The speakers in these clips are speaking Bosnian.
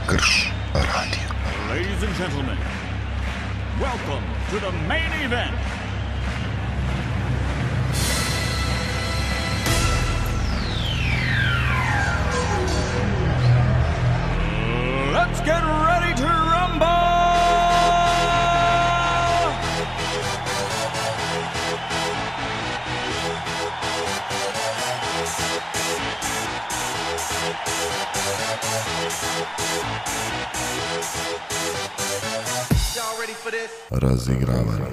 Krš Radio. Ladies and gentlemen, welcome to the main event. Let's get ready to rumble! Y'all ready for this? Razigravanje.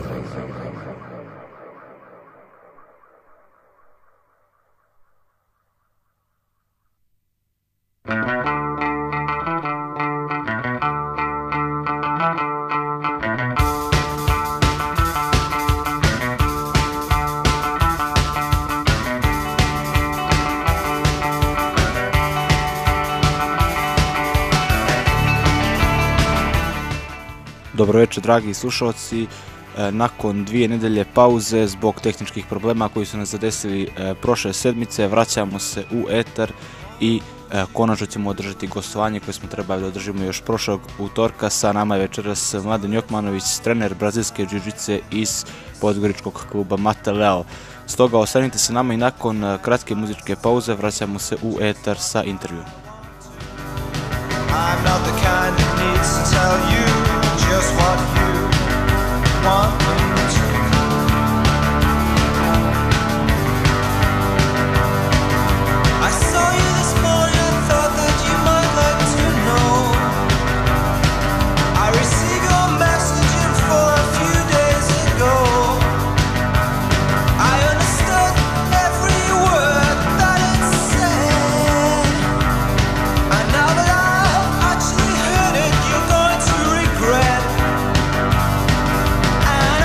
Dobro večer, dragi slušalci. Nakon 2 nedelje pauze zbog tehničkih problema koji su nas zadesili prošle sedmice, vraćamo se u etar i konačno ćemo održati gostovanje koje smo trebali da održimo još prošlog utorka. Sa nama je večeras Mladen Jokmanović, trener brazilske džiu-džice iz podgoričkog kluba Mate Leo. Stoga ostanite se nama i nakon kratke muzičke pauze vraćamo se u etar sa intervjuom. I'm not the kind that needs to tell you just what you want me to. I saw you this morning and thought that you might like to know. I received your message for a few days ago. I understood every word that it said, and now that you're going to regret, and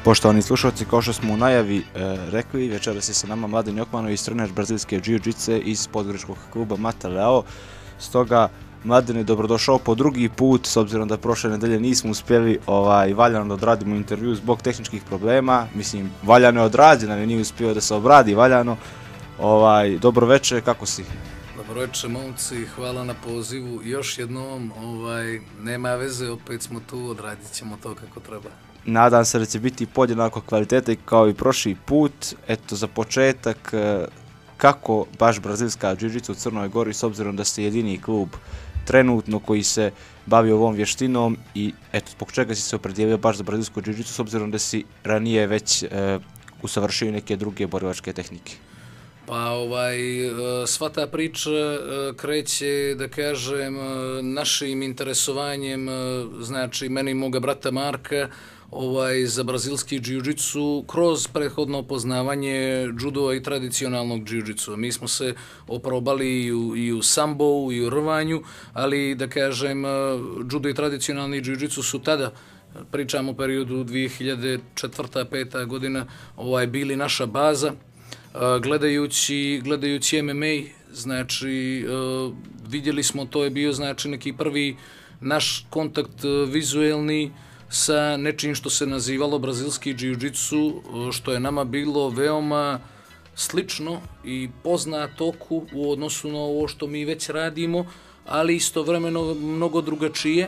Poštovani slušalci, kao što smo u najavi rekli, večeras je sa nama Mladen Jokmanović, trener brazilske jiu-jitsu iz podgoričkog kluba Mata Leao. Stoga, Mladen je dobrodošao po drugi put, s obzirom da prošle nedelje nismo uspjeli valjano da odradimo intervju zbog tehničkih problema. Mislim, valjano je odrađen, ali nije uspio da se obradi valjano. Dobro večer, kako si? Dobro večer, momci, hvala na pozivu. Još jednom, nema veze, opet smo tu, odradit ćemo to kako treba. Nadam se da će biti podjednako kvalitete kao i prošli put. Eto, za početak, kako baš brazilska jiu-jitsu u Crnoj Gori, s obzirom da ste jedini klub trenutno koji se bavi ovom vještinom i eto, zbog čega si se opredijelio baš za brazilsku jiu-jitsu, s obzirom da si ranije već usavršio neke druge borilačke tehnike? Pa sva ta priča kreće, da kažem, našim interesovanjem, znači meni i moga brata Marka, za brazilski jiu-jitsu kroz prethodno poznavanje judoa i tradicionalnog jiu-jitsu. Mi smo se oprobali i u sambo, i u rvanju, ali da kažem, judo i tradicionalni jiu-jitsu su tada, pričamo o periodu 2004-2005 godina, bili naša baza. Gledajući MMA, znači vidjeli smo, to je bio znači neki prvi naš kontakt vizuelni sa nečim što se nazivalo brazilski jiu-jitsu, što je nama bilo veoma slično i poznato u odnosu na ovo što mi već radimo, ali istovremeno mnogo drugačije,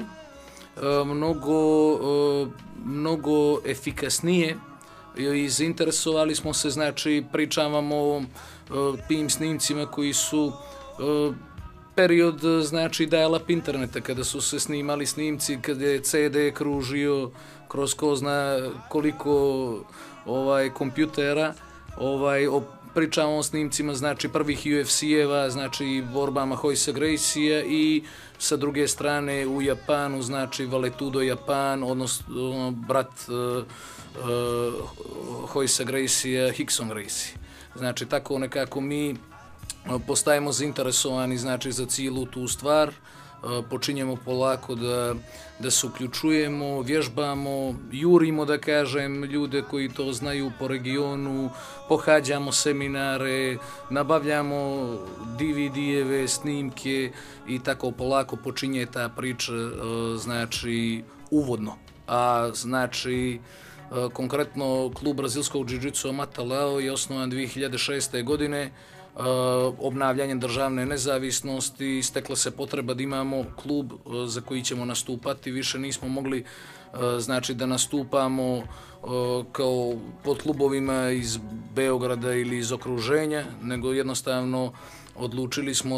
mnogo efikasnije. I zainteresovali smo se, znači pričam vam o tim snimcima koji su period, znači dial-up interneta, kada su se snimali snimci, kada je CD kružio kroz ko zna koliko kompjutera, pričamo o snimcima, znači prvih UFC-eva, znači borbama Royce Gracija i sa druge strane u Japanu, znači Valetudo Japan, odnosno brat Royce Gracija, Rickson Gracie. Znači tako nekako mi postajemo zainteresovani, znači za cijelu tu stvar, počinjemo polako da se uključujemo, vježbamo, jurimo, da kažem, ljude koji to znaju po regionu, pohađamo seminare, nabavljamo DVD-eve, snimke i tako polako počinje ta priča, znači uvodno. A znači konkretno klub brazilskog jiu-jitsu Mata Leao je osnovan 2006. godine, obnavljanjem državne nezavisnosti, stekla se potreba da imamo klub za koji ćemo nastupati. Više nismo mogli znači da nastupamo kao pod klubovima iz Beograda ili iz okruženja, nego jednostavno odlučili smo,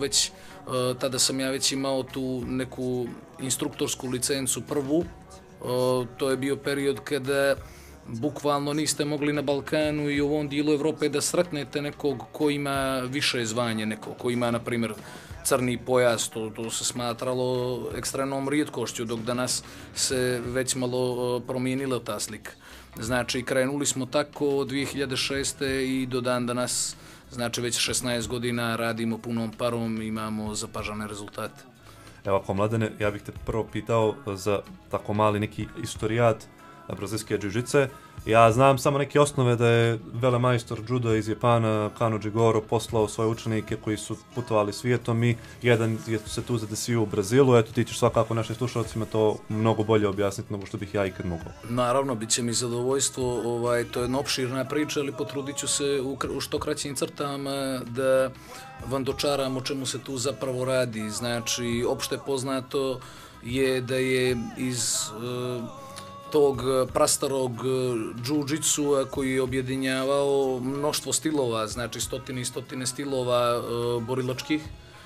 tada sam ja već imao tu neku instruktorsku licencu prvu. To je bio period kada bukvalno niste mogli na Balkanu i u ovom dijelu Evrope da sretnete nekog ko ima više zvanje, nekog ko ima, na primjer, crni pojas, to se smatralo ekstremnom rijetkošću, dok danas se već malo promijenila ta slika. Znači, krenuli smo tako od 2006. i do dan danas, znači već 16 godina radimo punom parom, imamo zapažane rezultate. Evo ako, Mladene, ja bih te prvo pitao za tako mali neki istorijat brazilske jiu-jitse. Ja znam samo neke osnove da je velemajstor judo iz Japana, Kano Jigoro, poslao svoje učenike koji su putovali svijetom i jedan je se tu zadesio u Brazilu. Eto, ti ćeš svakako našim slušalcima to mnogo bolje objasniti nego što bih ja ikad mogao. Naravno, bit će mi zadovoljstvo, to je jedna opširna priča, ali potrudit ću se u što kraćim crtama da vam dočaram o čemu se tu zapravo radi. Znači, opšte poznato je da je iz tog prastarog jiu-jitsu koji je objedinjavao mnoštvo stilova, znači stotine i stotine stilova borilačkih.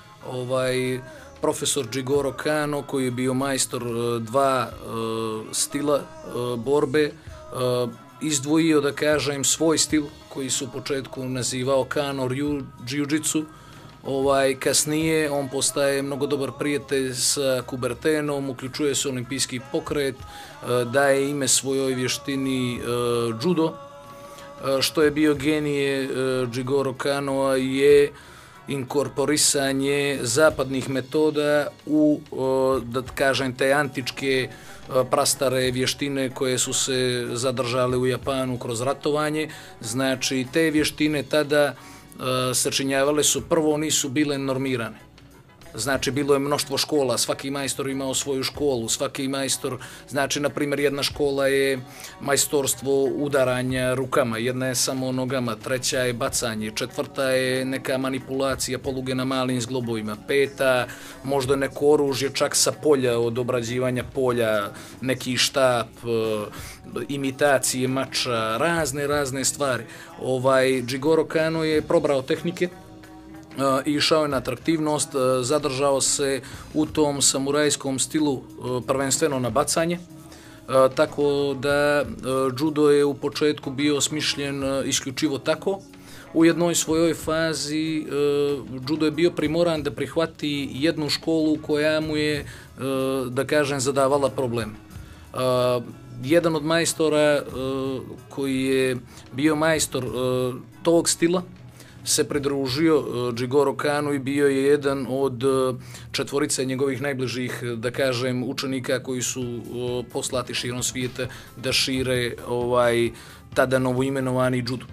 Profesor Jigoro Kano, koji je bio majstor dva stila borbe, izdvojio, da kažem, svoj stil koji su u početku nazivao Kano Ryu Jiu-jitsu. Kasnije on postaje mnogo dobar prijatelj sa Kubertenom, uključuje se olimpijski pokret, daje ime svojoj vještini judo. Što je bio genije Jigoro Kanoa je inkorporisanje zapadnih metoda u, da kažem, te antičke prastare vještine koje su se zadržale u Japanu kroz ratovanje. Znači, te vještine tada sačinjavale su, prvo nisu bile normirane. Znači, bilo je mnoštvo škola, svaki majstor imao svoju školu, svaki majstor, znači, na primjer, jedna škola je majstorstvo udaranja rukama, jedna je samo nogama, treća je bacanje, četvrta je neka manipulacija poluge na malim zglobovima, peta možda neko oružje čak sa polja, od obrađivanja polja, neki štap, imitacije mača, razne stvari. Jigoro Kano je probrao tehnike, išao je na atraktivnost, zadržao se u tom samurajskom stilu, prvenstveno na bacanje, tako da judo je u početku bio smišljen isključivo tako. U jednoj svojoj fazi judo je bio primoran da prihvati jednu školu koja mu je, da kažem, zadavala problem. Jedan od majstora koji je bio majstor tog stila se pridružio Jigoro Kanu i bio je jedan od četvorice njegovih najbližih, da kažem, učenika koji su poslati širom svijeta da šire tada novoimenovani judo.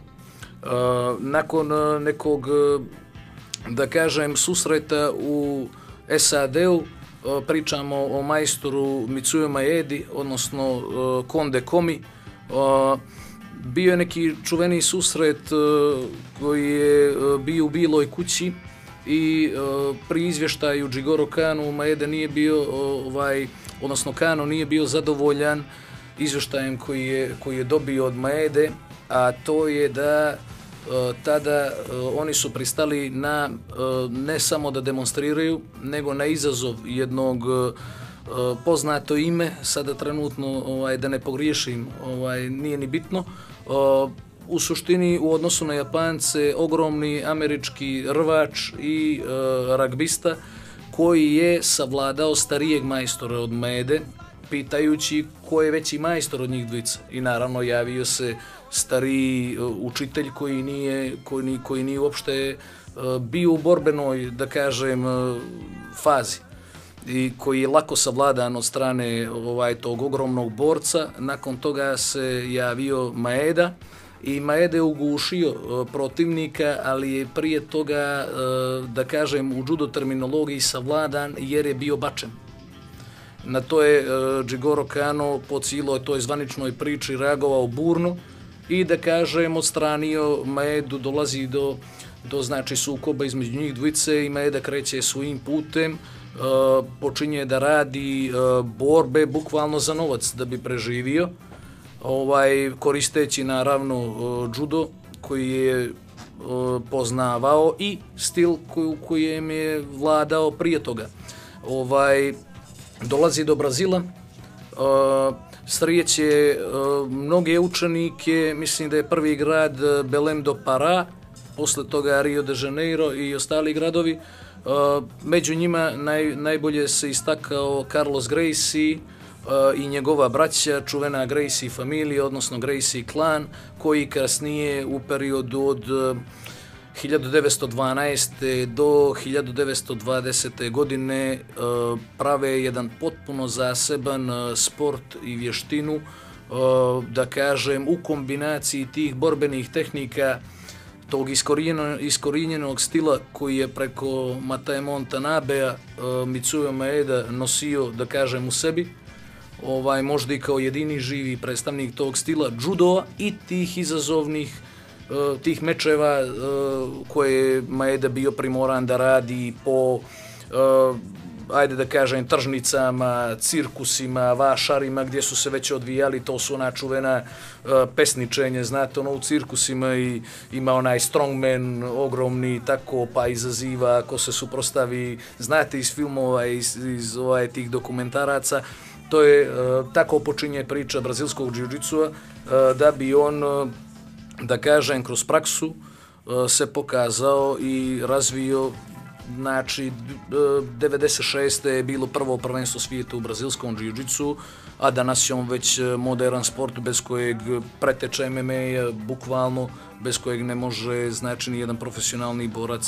Nakon nekog, da kažem, susreta u SAD-u, pričamo o majstoru Mitsuyo Maedi, odnosno Konde Komi. Bio je neki čuveni susret koji je bio u Biloj kući i pri izvještaju Jigoro Kanu Maeda nije bio, odnosno Kano nije bio zadovoljan izvještajem koji je dobio od Maede, a to je da tada oni su pristali na ne samo da demonstriraju, nego na izazov jednog poznato ime, sada trenutno da ne pogriješim, nije ni bitno. U suštini u odnosu na Japance ogromni američki rvač i ragbista koji je savladao starijeg majstora od Maede, pitajući ko je veći majstor od njih dvica. I naravno javio se stariji učitelj koji nije uopšte bio u borbenoj, da kažem, fazi i koji je lako savladan od strane tog ogromnog borca. Nakon toga se javio Maeda i Maeda je ugušio protivnika, ali je prije toga, da kažem, u judo terminologiji savladan jer je bio bačen. Na to je Jigoro Kano po cijeloj toj zvaničnoj priči reagovao burno i, da kažem, odstranio Maedu, dolazi do znači sukoba između njih dvice i Maeda kreće svojim putem, počinje da radi borbe bukvalno za novac da bi preživio, koristeći naravno judo koji je poznavao i stil kojem je vladao prije toga. Dolazi do Brazila, sreće mnoge učenike, mislim da je prvi grad Belém do Pará, posle toga Rio de Janeiro i ostali gradovi. Među njima najbolje se istakao Carlos Gracie i njegova braća, čuvena Gracie familija, odnosno Gracie klan, koji kasnije u periodu od 1912. do 1920. godine prave jedan potpuno zaseban sport i vještinu, da kažem, u kombinaciji tih borbenih tehnika, tog iskorijenjenog stila koji je preko Mataemon Tanabea Mitsuyo Maeda nosio, da kažem, u sebi, možda i kao jedini živi predstavnik tog stila judoa i tih izazovnih, tih mečeva koje je Maeda bio primoran da radi po, ajde da kažem, tržnicama, cirkusima, vašarima, gdje su se već odvijali, to su ona čuvena pesničenje, znate, u cirkusima i ima onaj strongman ogromni, tako, pa izaziva ako se suprostavi, znate, iz filmova, iz tih dokumentaraca. To je, tako počinje priča brazilskog džiu-džitsua, da bi on, da kažem, kroz praksu se pokazao i razvio. Znači, 96. je bilo prvo prvenstvo svijeta u brazilskom džiu-džitsu, a danas je on već modern sport bez kojeg preteče MMA, bukvalno, bez kojeg ne može, znači, nijedan profesionalni borac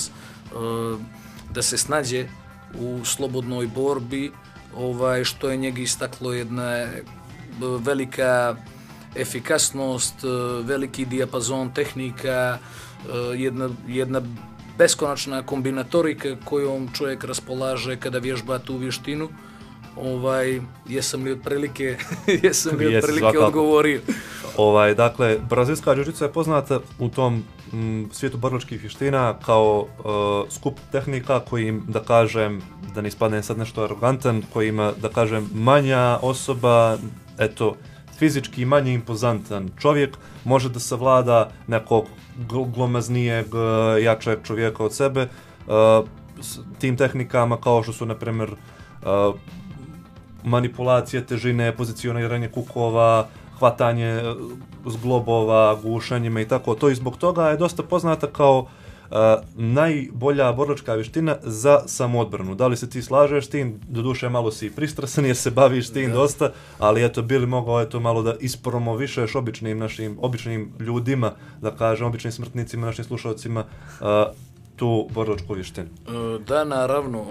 da se snađe u slobodnoj borbi, što je njega istaklo jedna velika efikasnost, veliki dijapazon tehnika, jedna beskonačna kombinatorika kojom čovjek raspolaže kada vježba tu vještinu. Jesam li otprilike odgovorio? Dakle, brazilska jiu-jitsu je poznata u tom svijetu borilačkih vještina kao skup tehnika kojim, da kažem, da ne ispadne sad nešto arogantan, kojima, da kažem, manja osoba, fizički manje impozantan čovjek može da savlada nekog glomaznijeg, jačeg čovjeka od sebe tim tehnikama kao što su, na primjer, manipulacije težine, pozicioniranje kukova, hvatanje zglobova, gušenjima i tako to, i zbog toga je dosta poznata kao najbolja borilačka vještina za samoodbranu. Da li se ti slažeš s tim? Doduše malo si pristrasan jer se baviš s tim dosta, ali bi li mogao malo da ispromovišeš običnim ljudima, da kažem, običnim smrtnicima, našim slušalcima, tu borilačku vještinu? Da, naravno.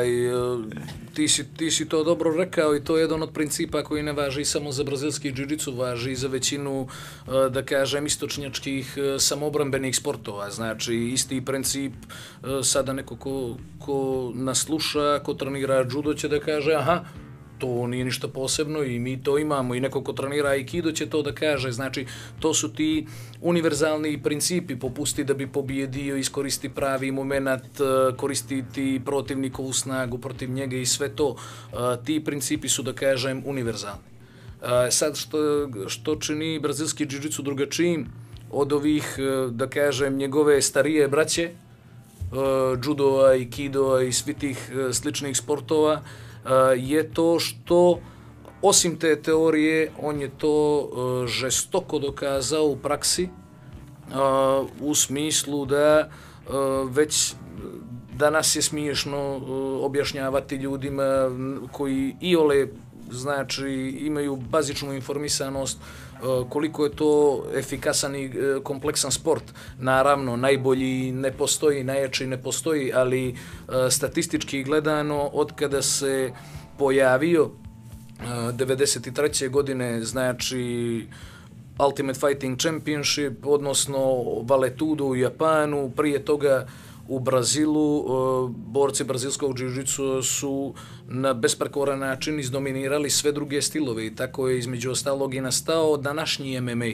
Ti si to dobro rekao i to je jedan od principa koji ne važi samo za brazilski jiu-jitsu, važi i za većinu, da kažem, istočnjačkih samobrambenih sportova. Znači, isti princip, sada neko ko nas sluša, ko trenira judo će da kaže, aha, to nije ništa posebno i mi to imamo, i neko ko trenira aikido će to da kaže. Znači, to su ti univerzalni principi, popusti da bi pobjedio, iskoristi pravi moment, koristiti protivnikovu snagu protiv njega i sve to. Ti principi su, da kažem, univerzalni. Sad, što čini brazilski jiu-jitsu drugačijim od ovih, da kažem, njegove starije braće, judoa, aikidoa i svi tih sličnih sportova, je to što, osim te teorije, on je to žestoko dokazao u praksi, u smislu da već danas je smiješno objašnjavati ljudima koji iole, znači, imaju bazičnu informisanost koliko je to efikasan i kompleksan sport. Naravno, najbolji ne postoji, najjači ne postoji, ali statistički gledano, od kada se pojavio 93. godine, znači Ultimate Fighting Championship, odnosno Valetudo u Japanu, prije toga u Brazilu, borci brazilskog jiu-jitsu su na besprekoran način izdominirali sve druge stilove i tako je između ostalog i nastao današnji MMA.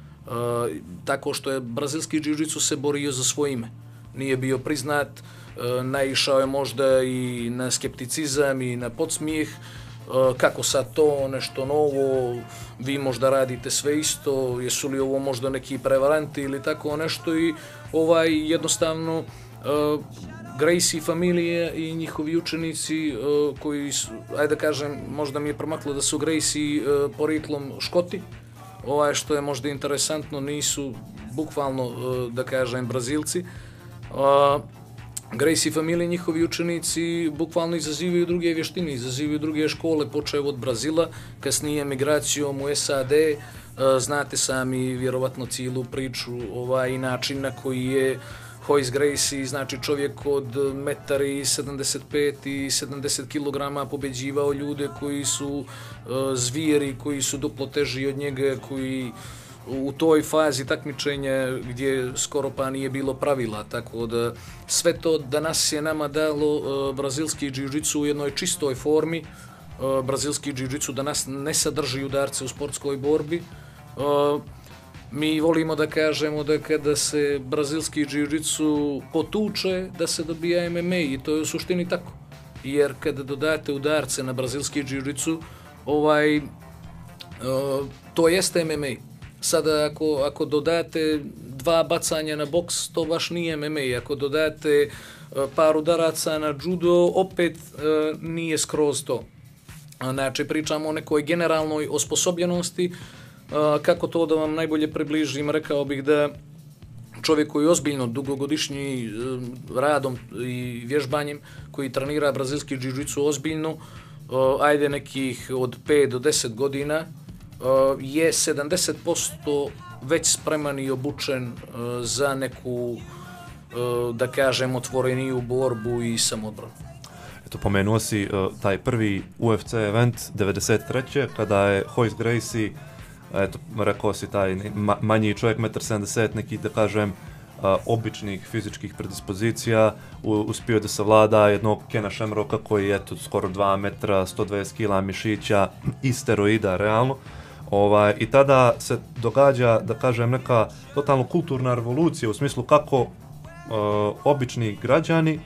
Tako što je brazilski jiu-jitsu se borio za svoje ime. Nije bio priznat, naišao je možda i na skepticizam i na podsmijeh. Kako sad to, nešto novo, vi možda radite sve isto, jesu li ovo možda neki prevaranti ili tako nešto, i jednostavno Gracie familije i njihovi učenici koji su, ajde da kažem, možda mi je promaklo da su Gracie porijeklom Škoti, što je možda interesantno, nisu bukvalno, da kažem, Brazilci. Gracie familije i njihovi učenici bukvalno izazivaju druge vještine, izazivaju druge škole, počev od Brazila, kasnije migracijom u SAD, znate sami vjerovatno cijelu priču i način na koji je Royce Gracie, znači čovjek od 1,75 i 70 kg pobjeđivao ljude koji su zvijeri, koji su duplo teži od njega, koji u toj fazi takmičenja gdje skoro pa nije bilo pravila, tako da sve to danas je nama dalo brazilski jiu-jitsu u jednoj čistoj formi. Brazilski jiu-jitsu danas ne sadrži udarce u sportskoj borbi. Mi volimo da kažemo da kada se brazilski jiu-jitsu potuče, da se dobija MMA, i to je u suštini tako. Jer kada dodate udarce na brazilski jiu-jitsu, to jeste MMA. Sada ako dodate 2 bacanja na boks, to baš nije MMA. Ako dodate par udaraca na judo, opet nije skroz to. Znači, pričamo o nekoj generalnoj osposobljenosti. Kako to da vam najbolje približim, rekao bih da čovjek koji ozbiljno dugogodišnji radom i vježbanjem, koji trenira brazilski jiu-jitsu ozbiljno, ajde nekih od 5 do 10 godina, je 70% već spreman i obučen za neku da kažem, otvoreniju borbu i samodbranu. Eto, pomenuo si taj prvi UFC event 93. kada je Royce Gracie, eto, rekao si taj manji čovjek, 1,70 m, neki, da kažem, običnih fizičkih predispozicija, uspio da savlada jednog Kena Shamrocka koji je, eto, skoro 2 metra, 120 kila mišića i steroida, realno. I tada se događa, da kažem, neka totalno kulturna revolucija u smislu kako obični građani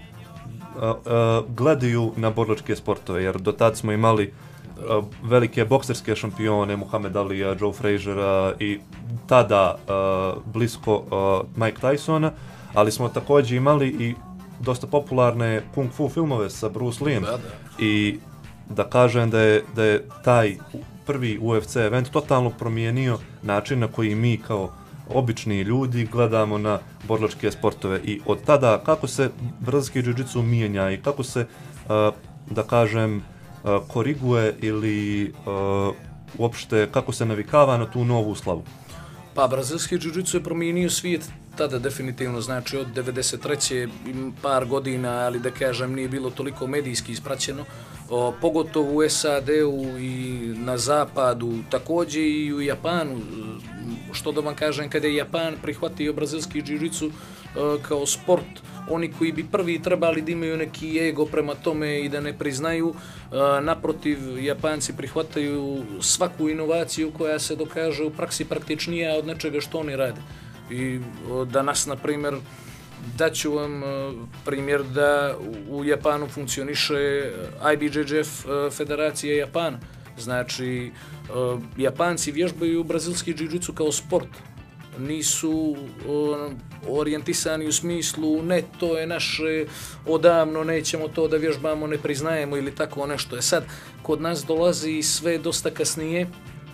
gledaju na borilačke sportove, jer do tad smo imali velike bokserske šampione, Muhammad Alija, Joe Frazier'a i tada blisko Mike Tysona, ali smo također imali i dosta popularne kung fu filmove sa Bruce Lee'em. I da kažem da je taj prvi UFC event totalno promijenio način na koji mi kao obični ljudi gledamo na borilačke sportove. I od tada kako se brazilski jiu-jitsu mijenja i kako se, da kažem, koriguje ili uopšte kako se navikava na tu novu slavu? Pa, brazilski jiu-jitsu je promijenio svijet tada definitivno, znači od 93. par godina, ali da kažem nije bilo toliko medijski ispraćeno, pogotovo u SAD-u i na zapadu, također i u Japanu, što da vam kažem, kada je Japan prihvatio brazilski jiu-jitsu kao sport, oni koji bi prvi trebali da imaju neki ego prema tome i da ne priznaju, naprotiv, Japanci prihvataju svaku inovaciju koja se dokaže u praksi praktičnija od nečega što oni rade. I danas, na primjer, daću vam primjer da u Japanu funkcioniše IBJJF Federacija Japana. Znači, Japanci vježbaju brazilski jiu-jitsu kao sport. Nisu orijentisani u smislu ne, to je naše odavno, nećemo to da vježbamo, ne priznajemo ili tako nešto. Sad, kod nas dolazi sve dosta kasnije.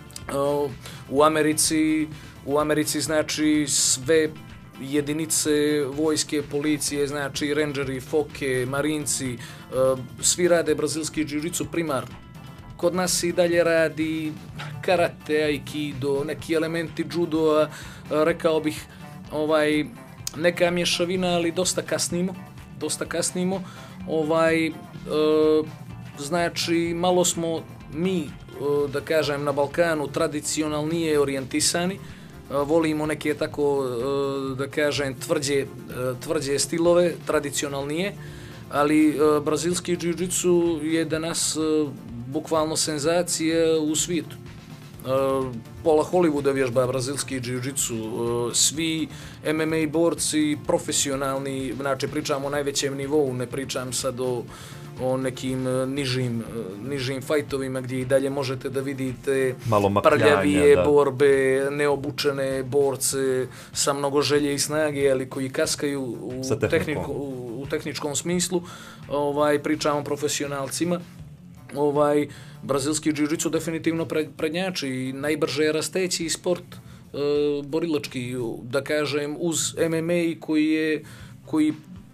U Americi znači sve jedinice vojske, policije, znači rangeri, foke, marinci, svi rade brazilski jiu-jitsu primarno. Kod nas i dalje radi karate, aikido, neki elementi judoa, rekao bih neka mješavina, ali dosta kasnimo. Znači malo smo mi, da kažem, na Balkanu tradicionalnije orijentisani, volimo neke tako, da kažem, tvrđe stilove, tradicionalnije, ali brazilski jiu-jitsu je danas bukvalno senzacija u svijetu. Pola Hollywooda vježba brazilski jiu-jitsu, svi MMA borci profesionalni, znači pričamo o najvećem nivou, ne pričam sad o nekim nižim fajtovima gdje i dalje možete da vidite prljavije borbe, neobučene borce sa mnogo želje i snage, ali koji kaskaju u tehničkom smislu. Pričamo o profesionalcima. Brazilski jiu-jitsu definitivno prednjači i najbrže rasteći sport borilački, da kažem, uz MMA koji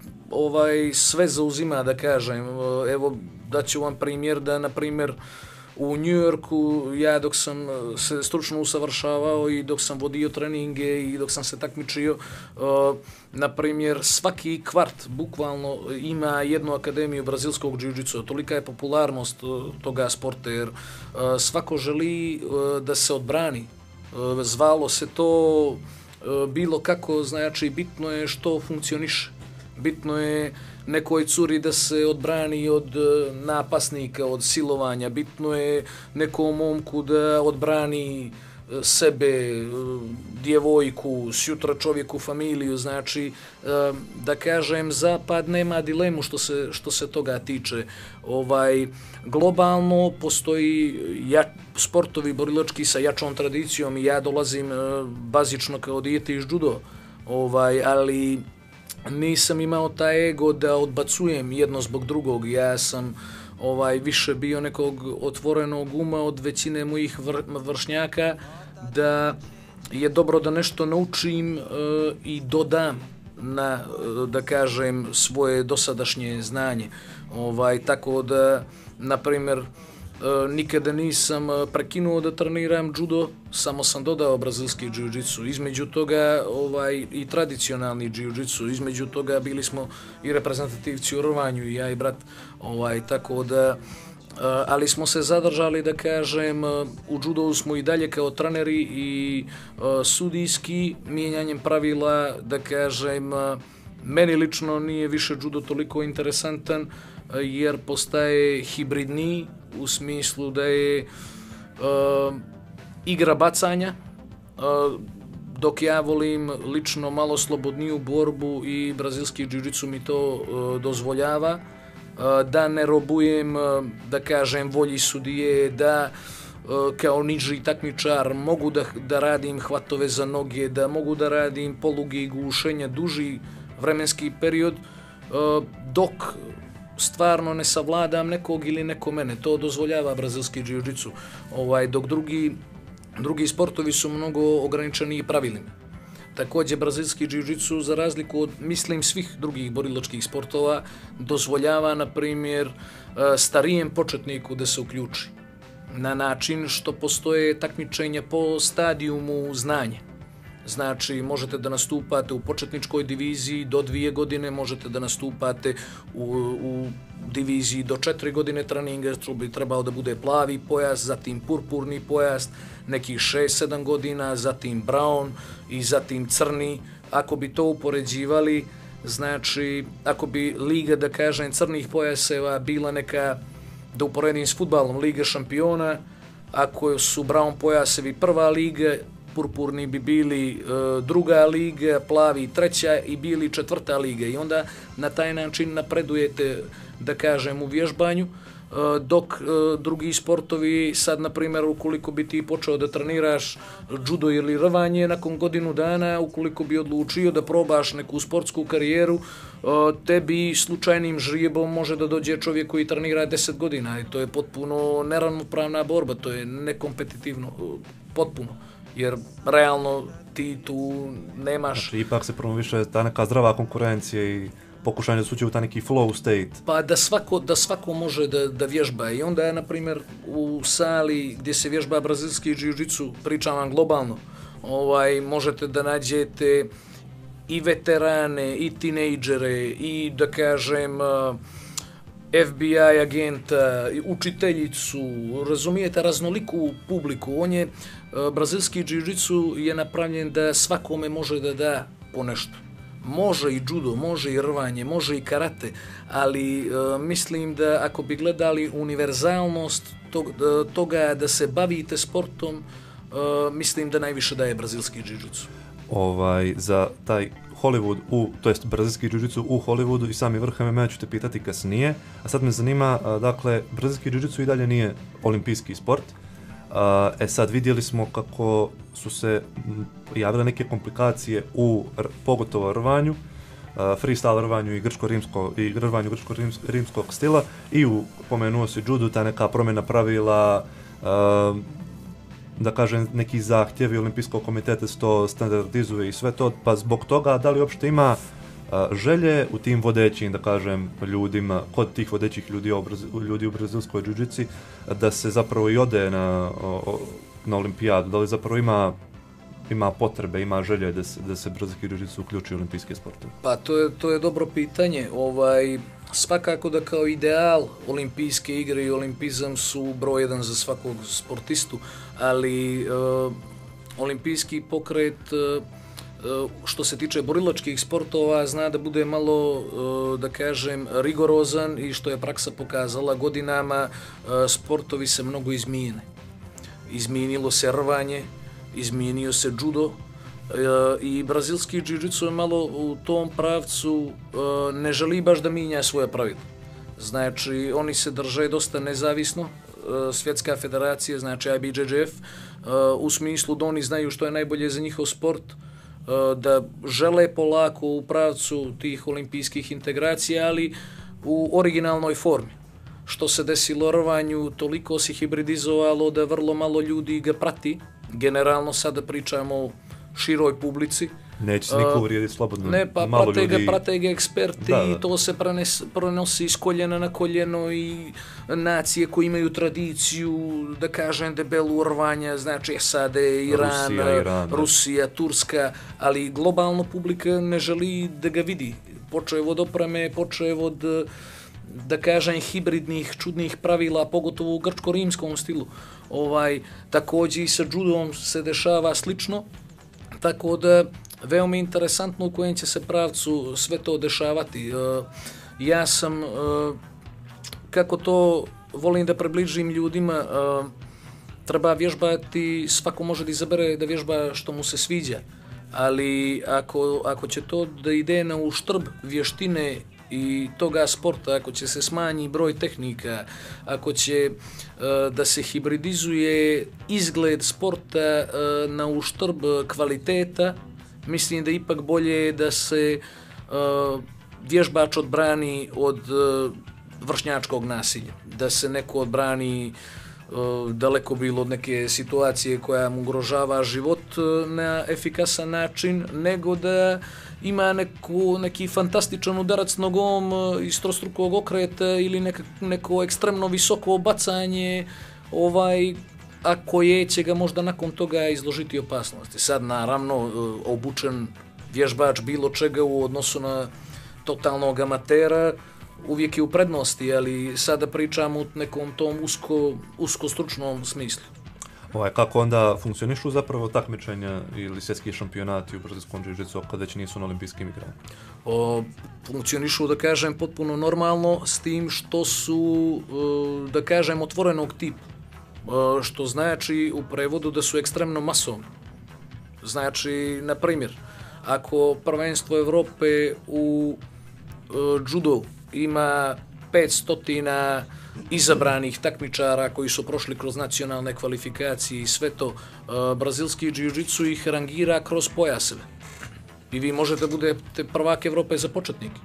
sve zauzima, da kažem. Evo, daću vam primjer da, na primjer, u New Yorku, ja dok sam se stručno usavršavao i dok sam vodio treninge i dok sam se takmičio, na primjer, svaki kvart bukvalno ima jednu akademiju brazilskog jiu-jitsu. Tolika je popularnost toga sporta jer svako želi da se odbrani. Zvalo se to bilo kako, znači bitno je što funkcioniše. Bitno je nekoj curi da se odbrani od napasnika, od silovanja. Bitno je nekom momku da odbrani sebe, djevojku, sutra čovjeku, familiju. Znači, da kažem, zapad nema dilemu što se toga tiče. Globalno postoji sportovi borilački sa jačom tradicijom i ja dolazim bazično kao dijete iz judo, ali nisam imao taj ego da odbacujem jedno zbog drugog. Ja sam više bio nekog otvorenog uma od većine mojih vršnjaka da je dobro da nešto naučim i dodam na, da kažem, svoje dosadašnje znanje. Tako da, na primjer, nikada nisam prekinuo da treniram judo, samo sam dodao brazilski jiu-jitsu. Između toga i tradicionalni jiu-jitsu, između toga bili smo i reprezentativci u rvanju, i ja i brat, tako da, ali smo se zadržali, da kažem, u judovu smo i dalje kao treneri i sudijski, mijenjanjem pravila, da kažem, meni lično nije više judo toliko interesantan, jer postaje hibridniji u smislu da je igra bacanja, dok ja volim lično malo slobodniju borbu i brazilski jiu-jitsu mi to dozvoljava, da ne robujem, da kažem, volji sudije, da kao niži takmičar mogu da radim hvatove za noge, da mogu da radim poluge i gušenja duži vremenski period, dok stvarno ne savladam nekog ili neko mene. To dozvoljava brazilski jiu-jitsu, dok drugi sportovi su mnogo ograničeniji pravilima. Također, brazilski jiu-jitsu, za razliku od, mislim, svih drugih borilačkih sportova, dozvoljava, na primjer, starijem početniku da se uključi, na način što postoje takmičenja po stadijumu znanja. Znači, možete da nastupate u početničkoj diviziji do 2 godine, možete da nastupate u diviziji do 4 godine treninga, što bi trebao da bude plavi pojas, zatim purpurni pojas, nekih 6-7 godina, zatim brown i zatim crni. Ako bi to upoređivali, znači, ako bi liga, da kažem, crnih pojaseva bila neka, da uporedim s fudbalom, Liga šampiona, ako su brown pojasevi prva liga, purpurni bi bili druga liga, plavi treća i bili 4. liga. I onda na taj način napredujete, da kažem, u vježbanju, dok drugi sportovi, sad, na primjer, ukoliko bi ti počeo da treniraš judo ili rvanje nakon godinu dana, ukoliko bi odlučio da probaš neku sportsku karijeru, tebi slučajnim žrijebom može da dođe čovjek koji trenira 10 godina i to je potpuno neravnopravna borba, to je nekompetitivno, potpuno. Jer realno ti tu nemaš... Znači, ipak se promoviše ta neka zdrava konkurencija i pokušanje da suđe u ta neki flow state. Pa da svako može da vježba. I onda, na primjer, u sali gdje se vježba brazilski jiu-jitsu, pričam vam globalno, možete da nađete i veterane, i tinejdžere, i, da kažem, FBI agenta, učiteljicu, razumijete, raznoliku publiku. Brazilski jiu-jitsu je napravljen da svakome može da da po nešto. Može i judo, može i rvanje, može i karate, ali mislim da ako bi gledali univerzalnost toga da se bavite sportom, mislim da najviše daje brazilski jiu-jitsu. Za taj Hollywood, to jest brazilski jiu-jitsu u Hollywoodu i sami vrh MMA ću te pitati kasnije, a sad me zanima, dakle, brazilski jiu-jitsu i dalje nije olimpijski sport. Sad vidjeli smo kako su se javile neke komplikacije u pogotovo rvanju, freestyle rvanju i rvanju grčko-rimskog stila i pomenuo se judo, ta neka promjena pravila, da kažem, neki zahtjevi olimpijskog komiteta se to standardizuje i sve to, pa zbog toga da li uopšte ima želje u tim vodećim, da kažem, ljudima, kod tih vodećih ljudi u brazilskoj jiu-jitsi, da se zapravo i ode na olimpijadu, da li zapravo ima potrebe, ima želje da se brazilski jiu-jitsu uključi u olimpijske sportove? Pa to je dobro pitanje. Svakako da kao ideal olimpijske igre i olimpizam su broj 1 za svakog sportistu, ali olimpijski pokret, što se tiče borilačkih sportova, zna da bude malo, da kažem, rigorozan i što je praksa pokazala godinama, sportovi se mnogo izmijene. Izmijenilo se rvanje, izmijenio se judo i brazilski jiu-jitsu je malo u tom pravcu, ne želi baš da mijenja svoje pravila. Znači, oni se drže dosta nezavisno, svjetska federacija, znači IBJJF, u smislu da oni znaju što je najbolje za njihov sport, da žele polako u pravcu tih olimpijskih integracija, ali u originalnoj formi. Što se desilo rvanju, toliko se hibridizovalo da vrlo malo ljudi ga prati. Generalno sada pričamo o široj publici, Neće se niko uvrijediti slobodno. Ne, pa malo ljudi... prate ga eksperti Da, i da. to se prenosi iz koljena na koljeno i nacije koje imaju tradiciju, da kažem, debelu rvanja, znači SAD, Iran, Rusija, Turska, ali globalno publika ne želi da ga vidi. Počeo od opreme, počeo od, da kažem, hibridnih, čudnih pravila, pogotovo u grčko-rimskom stilu. Također i sa judom se dešava slično, tako da veoma interesantno u kojem će se pravcu sve to dešavati. Ja sam, kako to volim da približim ljudima, treba vježbati, svako može da izabere da vježba što mu se sviđa, ali ako će to da ide na uštrb vještine i toga sporta, ako će se smanji broj tehnika, ako će da se hibridizuje izgled sporta na uštrb kvaliteta, mislim da ipak bolje da se vježbač odbrani od vršnjačkog nasilja, da se neko odbrani daleko bilo od neke situacije koja mu ugrožava život na efikasan način, nego da ima neki fantastičan udarac nogom iz trostrukog okreta ili neko ekstremno visoko bacanje, a koje će ga možda nakon toga izložiti opasnosti. Sad, naravno, obučen vježbač bilo čega u odnosu na totalnog amatera uvijek je u prednosti, ali sada pričamo u nekom tom usko stručnom smislu. Kako onda funkcionišu zapravo takmičenja ili svjetski šampionati u brazilskom džiu-jitsu kad već nisu na olimpijskim igrama? Funkcionišu, da kažem, potpuno normalno, s tim što su, da kažem, otvorenog tipa. Što znači u prevodu da su ekstremno masovni. Znači, na primjer, ako prvenstvo Evrope u judo ima 500 izabranih takmičara koji su prošli kroz nacionalne kvalifikacije i sve to, brazilski džiu-jitsu ih rangira kroz pojaseve. I vi možete budete prvak Evrope za početnike.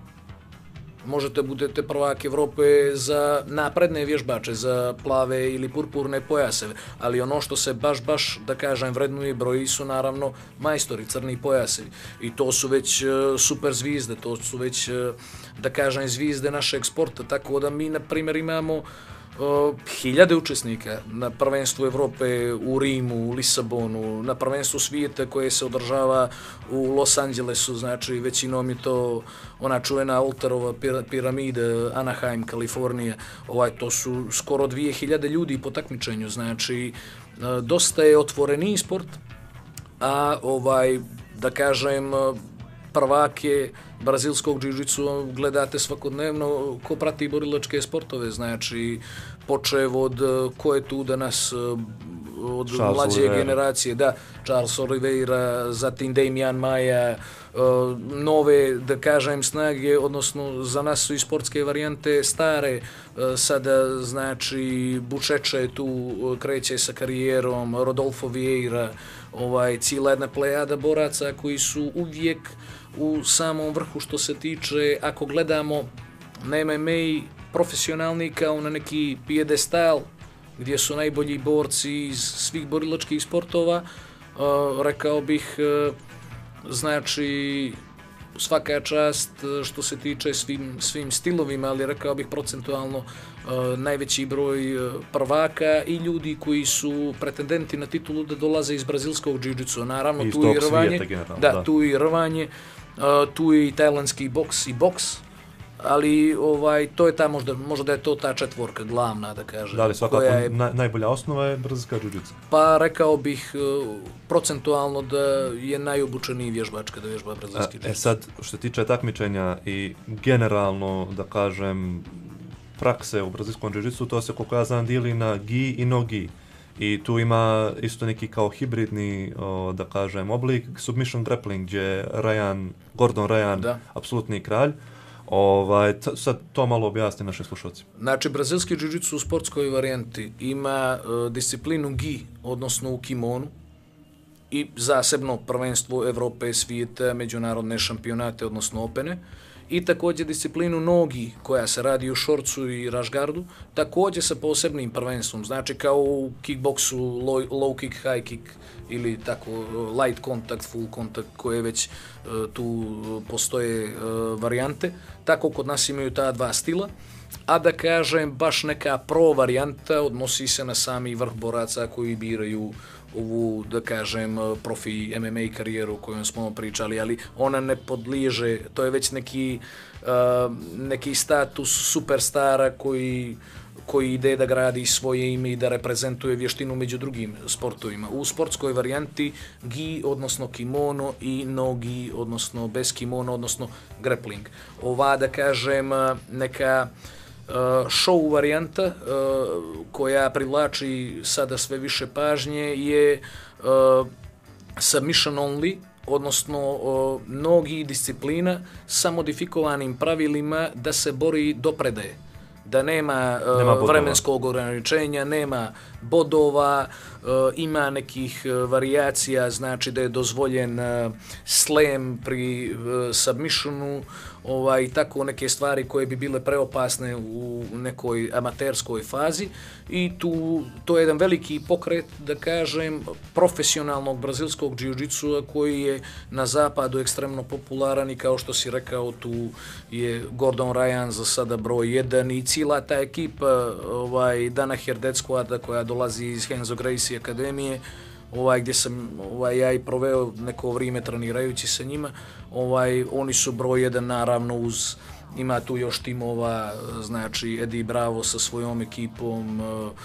Možete budete prvak Evrope za napredne vježbače, za plave ili purpurne pojaseve, ali ono što se baš, da kažem, vrednuje broji su naravno majstori, crni pojasevi. I to su već super zvizde, to su već, da kažem, zvizde našeg sporta, tako da mi, na primjer, imamo hiljade učesnika na prvenstvu Evrope u Rimu, u Lisabonu, na prvenstvu svijeta koje se održava u Los Angelesu, znači većinom je to ona čuvena Alterova piramida, Anaheim, Kalifornija, to su skoro 2000 ljudi po takmičenju, znači dosta je otvoreni sport, a da kažem, prvake brazilskog džiu-jitsu gledate svakodnevno ko prati borilačke sportove, znači počev od ko je tu danas od mlađe generacije, da, Charles Oliveira, zatim Damian Maia, nove, da kažem, snage, odnosno za nas su i sportske varijante stare, sada znači Bučeče tu kreće sa karijerom, Rodolfo Vieira, cijela jedna plejada boraca koji su uvijek u samom vrhu što se tiče, ako gledamo na MMA profesionalni kao na neki pijedestal gdje su najbolji borci iz svih borilačkih sportova, rekao bih, znači svaka čast što se tiče svim stilovima, ali rekao bih procentualno najveći broj prvaka i ljudi koji su pretendenti na titulu da dolaze iz brazilskog džiu-jitsu. Naravno, tu je i rvanje, tu je i rvanje, tu je i tajlandski boks i boks, ali to je ta, možda je to ta četvorka glavna, da kažem. Da li svakako najbolja osnova je brazilska džiu-jitsu? Pa rekao bih procentualno da je najobučeniji vježbač kada vježba brazilski džiu-jitsu. Sad, što se tiče takmičenja i generalno, da kažem, prakse u brazilskom džiu-jitsu, to se, koliko ja znam, dijeli na gi i no gi. I tu ima isto neki kao hibridni, da kažem, oblik, submission grappling, gdje je Gordon Ryan apsolutni kralj. Sad to malo objasni našim slušalcima. Znači, brazilski džiu-jitsu u sportskoj varijanti ima disciplinu gi, odnosno u kimonu, i zasebno prvenstvo Evrope, svijeta, međunarodne šampionate, odnosno opene. i također disciplinu nogi koja se radi u šorcu i rašgardu, također sa posebnim prvenstvom, znači kao u kickboksu low kick, high kick ili tako light contact, full contact koje već tu postoje varijante, tako kod nas imaju ta dva stila. A da kažem, baš neka pro varijanta odnosi se na sami vrh boraca koji biraju ovu, da kažem, profi MMA karijeru o kojoj smo pričali, ali ona ne podliježe, to je već neki status superstara koji ide da gradi svoje ime i da reprezentuje vještinu među drugim sportovima. U sportskoj varijanti gi, odnosno kimono, i nogi, odnosno bez kimono, odnosno grappling. Ova, da kažem, neka show varijanta koja privlači sada sve više pažnje je submission only, odnosno nogi disciplina sa modifikovanim pravilima da se bori do predaje. Da nema vremenskog ograničenja, nema bodova, ima nekih varijacija, znači da je dozvoljen slam pri submissionu, i tako neke stvari koje bi bile preopasne u nekoj amaterskoj fazi. I to je jedan veliki pokret, da kažem, profesionalnog brazilskog džiu-džitsua koji je na zapadu ekstremno popularan i kao što si rekao, tu je Gordon Ryan za sada broj 1 i cijela ta ekipa Danaher Death Squada koja dolazi iz Renzo Gracie akademije, gdje sam ja i proveo neko vrijeme trenirajući sa njima, oni su broj 1 naravno ima tu još timova, znači Eddie Bravo sa svojom ekipom,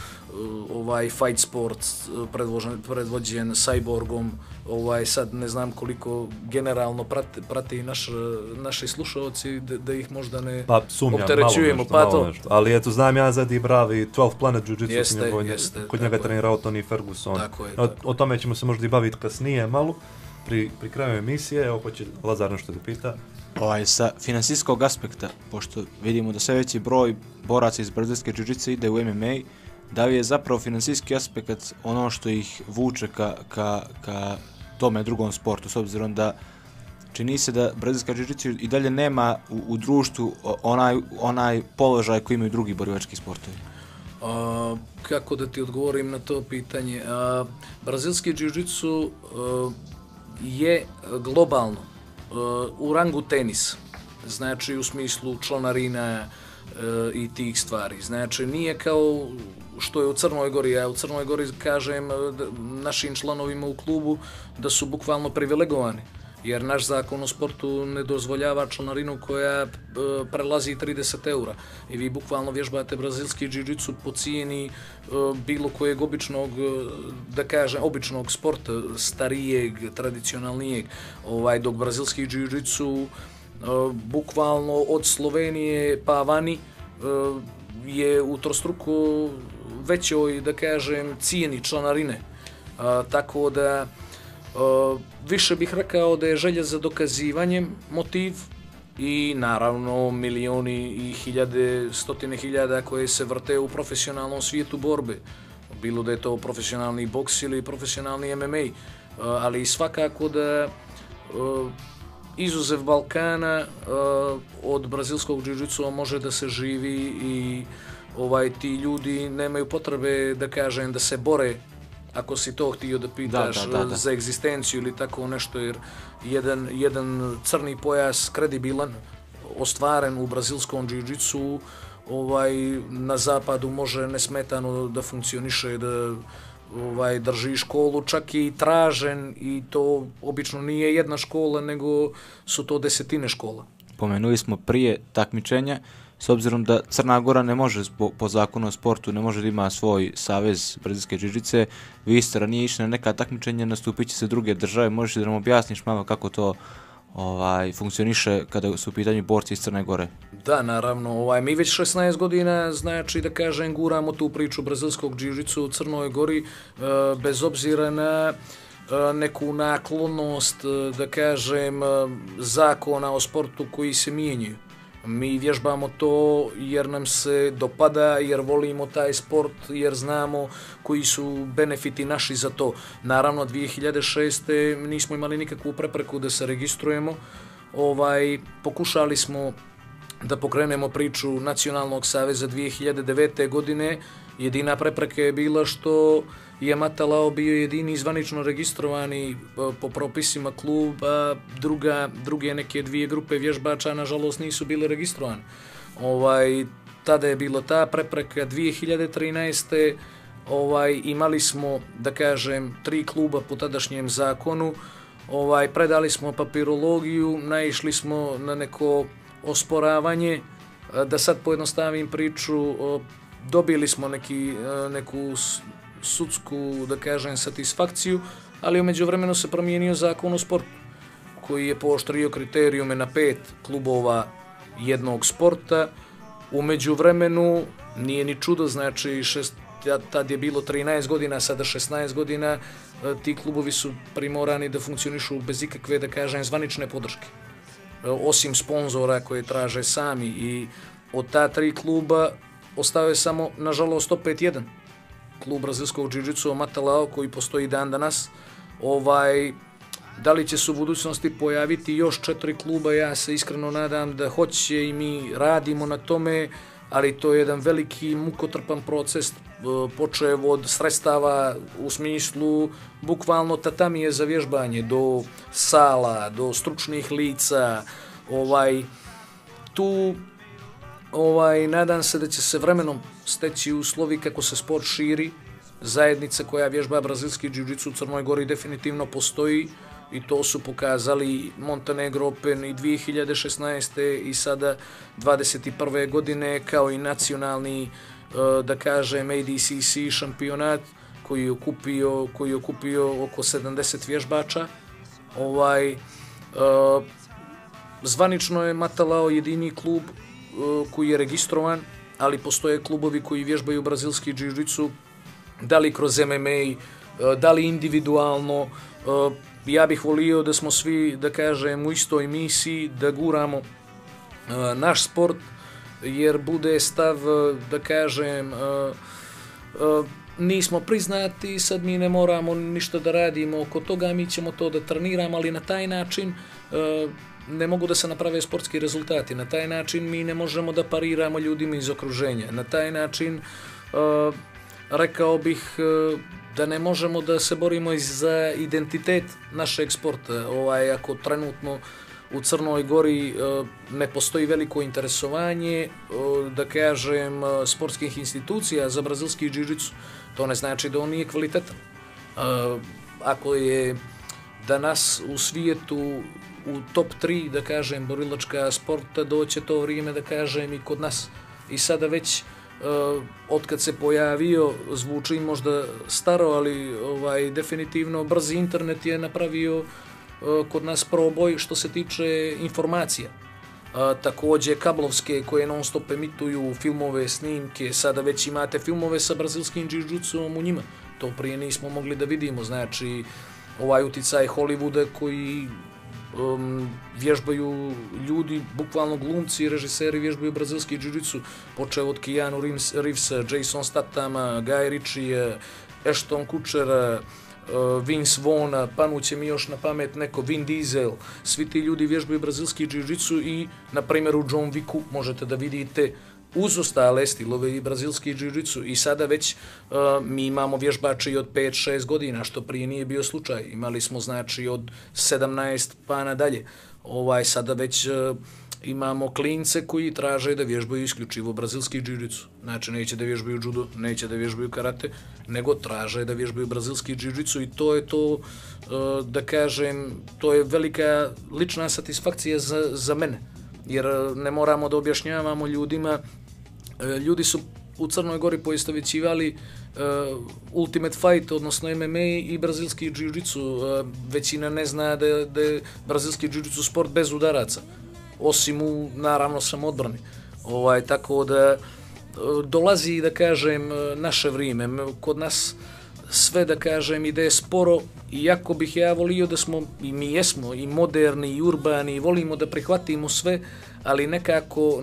Fight Sports predvođen Cyborgom, sad ne znam koliko generalno prate i naši slušalci, da ih možda ne opterećujemo. Malo nešto. Ali eto, znam ja za Eddie Bravo i 12 Planet Jiu-Jitsu, kod njega trenirao Tony Ferguson. O tome ćemo se možda i baviti kasnije malo, pri kraju emisije. Evo, hoće Lazar nešto da pita. Sa finansijskog aspekta, pošto vidimo da sve veći broj boraca iz brazilske jiu-jitsu ide u MMA, da li je zapravo finansijski aspekt ono što ih vuče ka tome drugom sportu, s obzirom da čini se da brazilska jiu-jitsu i dalje nema u društvu onaj položaj koji imaju drugi borilački sportovi? Kako da ti odgovorim na to pitanje? Brazilski jiu-jitsu je globalno u rangu tenis, znači u smislu članarina i tih stvari. Znači nije kao što je u Crnoj Gori. Ja u Crnoj Gori kažem našim članovima u klubu da su bukvalno privilegovani, jer naš zakon o sportu ne dozvoljava članarinu koja prelazi 30 eura. I vi bukvalno vježbate brazilski jiu-jitsu po cijeni bilo kojeg običnog, da kažem, običnog sporta, starijeg, tradicionalnijeg, dok brazilski jiu-jitsu bukvalno od Slovenije pa vani je utrostruko većoj, da kažem, cijeni članarine. Tako da više bih rekao da je želja za dokazivanjem motiv i naravno milioni i hiljade, stotine hiljada koje se vrte u profesionalnom svijetu borbe. Bilo da je to profesionalni boks ili profesionalni MMA, ali svakako da izuzev Balkana od brazilskog jiu-jitsua može da se živi i ti ljudi nemaju potrebe, da kažem, da se bore, ako si to htio da pitaš, za egzistenciju ili tako nešto, jer jedan crni pojas kredibilan, ostvaren u brazilskom jiu-jitsu, na zapadu može nesmetano da funkcioniše, da drži školu, čak i tražen, i to obično nije jedna škola, nego su to desetine škola. Pomenuli smo prije takmičenja, s obzirom da Crna Gora ne može po zakonu o sportu, ne može da ima svoj savez brazilske jiu-jitsu, vi ste ranije išli na neka takmičenja, nastupit će se druge države, možeš da nam objasniš malo kako to funkcioniše kada su u pitanju borci iz Crne Gore? Da, naravno, mi već 16 godina, znači, da kažem, guramo tu priču brazilskog jiu-jitsu u Crnoj Gori, bez obzira na neku naklonost, da kažem, zakona o sportu koji se mijenjaju. Mi vježbamo to jer nam se dopada, jer volimo taj sport, jer znamo koji su benefiti naši za to. Naravno, 2006. nismo imali nikakvu prepreku da se registrujemo, Pokušali smo da pokrenemo priču Nacionalnog saveza 2009. godine. Jedina prepreka je bila što je Matalao bio jedini zvanično registrovani po propisima kluba, druge neke dvije grupe vježbača nažalost nisu bile registrovane. Tada je bila ta prepreka. 2013. Imali smo, da kažem, 3 kluba po tadašnjem zakonu. Predali smo papirologiju, naišli smo na neko osporavanje. Da sad pojednostavim priču, dobili smo neku sudsku, da kažem, satisfakciju, ali u međuvremenu se promijenio zakon o sportu, koji je pooštrio kriterijume na 5 klubova jednog sporta. U međuvremenu nije ni čudo, znači tad je bilo 13 godina, sada 16 godina, ti klubovi su primorani da funkcionišu bez ikakve, da kažem, zvanične podrške. Osim sponzora koje traže sami, i od ta 3 kluba ostao je samo, nažalost, opet jedan klub brazilskog džiu-jitsu Matalao koji postoji dan danas. Da li će se u budućnosti pojaviti još 4 kluba, ja se iskreno nadam da hoće i mi radimo na tome, ali to je jedan veliki mukotrpan proces, počev od sredstava u smislu bukvalno tatamije za vježbanje, do sala, do stručnih lica. Tu nadam se da će se vremenom steći uslovi kako se sport širi. Zajednica koja vježba brazilski džiu-jitsu u Crnoj Gori definitivno postoji i to su pokazali Montenegro Open i 2016. i sada 2021. godine, kao i nacionalni, da kažem, ADCC šampionat koji je okupio oko 70 vježbača. Zvanično je Matalao jedini klub koji je registrovan, ali postoje klubovi koji vježbaju brazilski džiu-jitsu, da li kroz MMA, da li individualno. Ja bih volio da smo svi, da kažem, u istoj misiji, da guramo naš sport, jer bude stav, da kažem, nismo priznati, sad mi ne moramo ništa da radimo oko toga, mi ćemo to da treniramo, ali na taj način ne mogu da se naprave sportski rezultati. Na taj način mi ne možemo da pariramo ljudima iz okruženja. Na taj način rekao bih da ne možemo da se borimo za identitet našeg sporta. Ako trenutno u Crnoj Gori ne postoji veliko interesovanje, da kažem, sportskih institucija za brazilski džiu-jitsu, to ne znači da on nije kvalitetan. Ako je danas u svijetu u top 3, da kažem, borilačka sporta, doće to vrijeme, da kažem, i kod nas. I sada već, otkad se pojavio, zvuči možda staro, ali definitivno brzi internet je napravio kod nas proboj što se tiče informacija. Također kablovske koje non stop emituju filmove, snimke, sada već imate filmove sa brazilskim džiu-jitsuom u njima. To prije nismo mogli da vidimo, znači uticaj Hollywooda koji vježbaju ljudi, bukvalno glumci i režiseri vježbaju brazilski džiu-jitsu, počeo od Keanu Reevesa, Jason Stathama, Guy Ritchie, Ashton Kutchera, Vince Vaughna, panuće mi još na pamet neko, Vin Diesel, svi ti ljudi vježbaju brazilski džiu-jitsu i, na primjer, u John Wicku možete da vidite uz ostale stilove i brazilski džiu-jitsu. I sada već mi imamo vježbače i od 5-6 godina, što prije nije bio slučaj. Imali smo, znači, od 17 pa nadalje. Sada već imamo klince koji traže da vježbaju isključivo brazilski džiu-jitsu. Znači, neće da vježbaju judo, neće da vježbaju karate, nego traže da vježbaju brazilski džiu-jitsu i to je to, da kažem, to je velika lična satisfakcija za mene. Jer ne moramo da objašnjavamo ljudima, ljudi su u Crnoj Gori poistovjećivali Ultimate Fight, odnosno MMA i brazilski džiu-jitsu. Većina ne zna da je brazilski džiu-jitsu sport bez udaraca, osim u, naravno, samodbrani. Tako da dolazi, da kažem, naše vrijeme. Kod nas sve, da kažem, ide sporo, iako bih ja volio da smo, i mi jesmo, i moderni, i urbani, i volimo da prihvatimo sve, ali nekako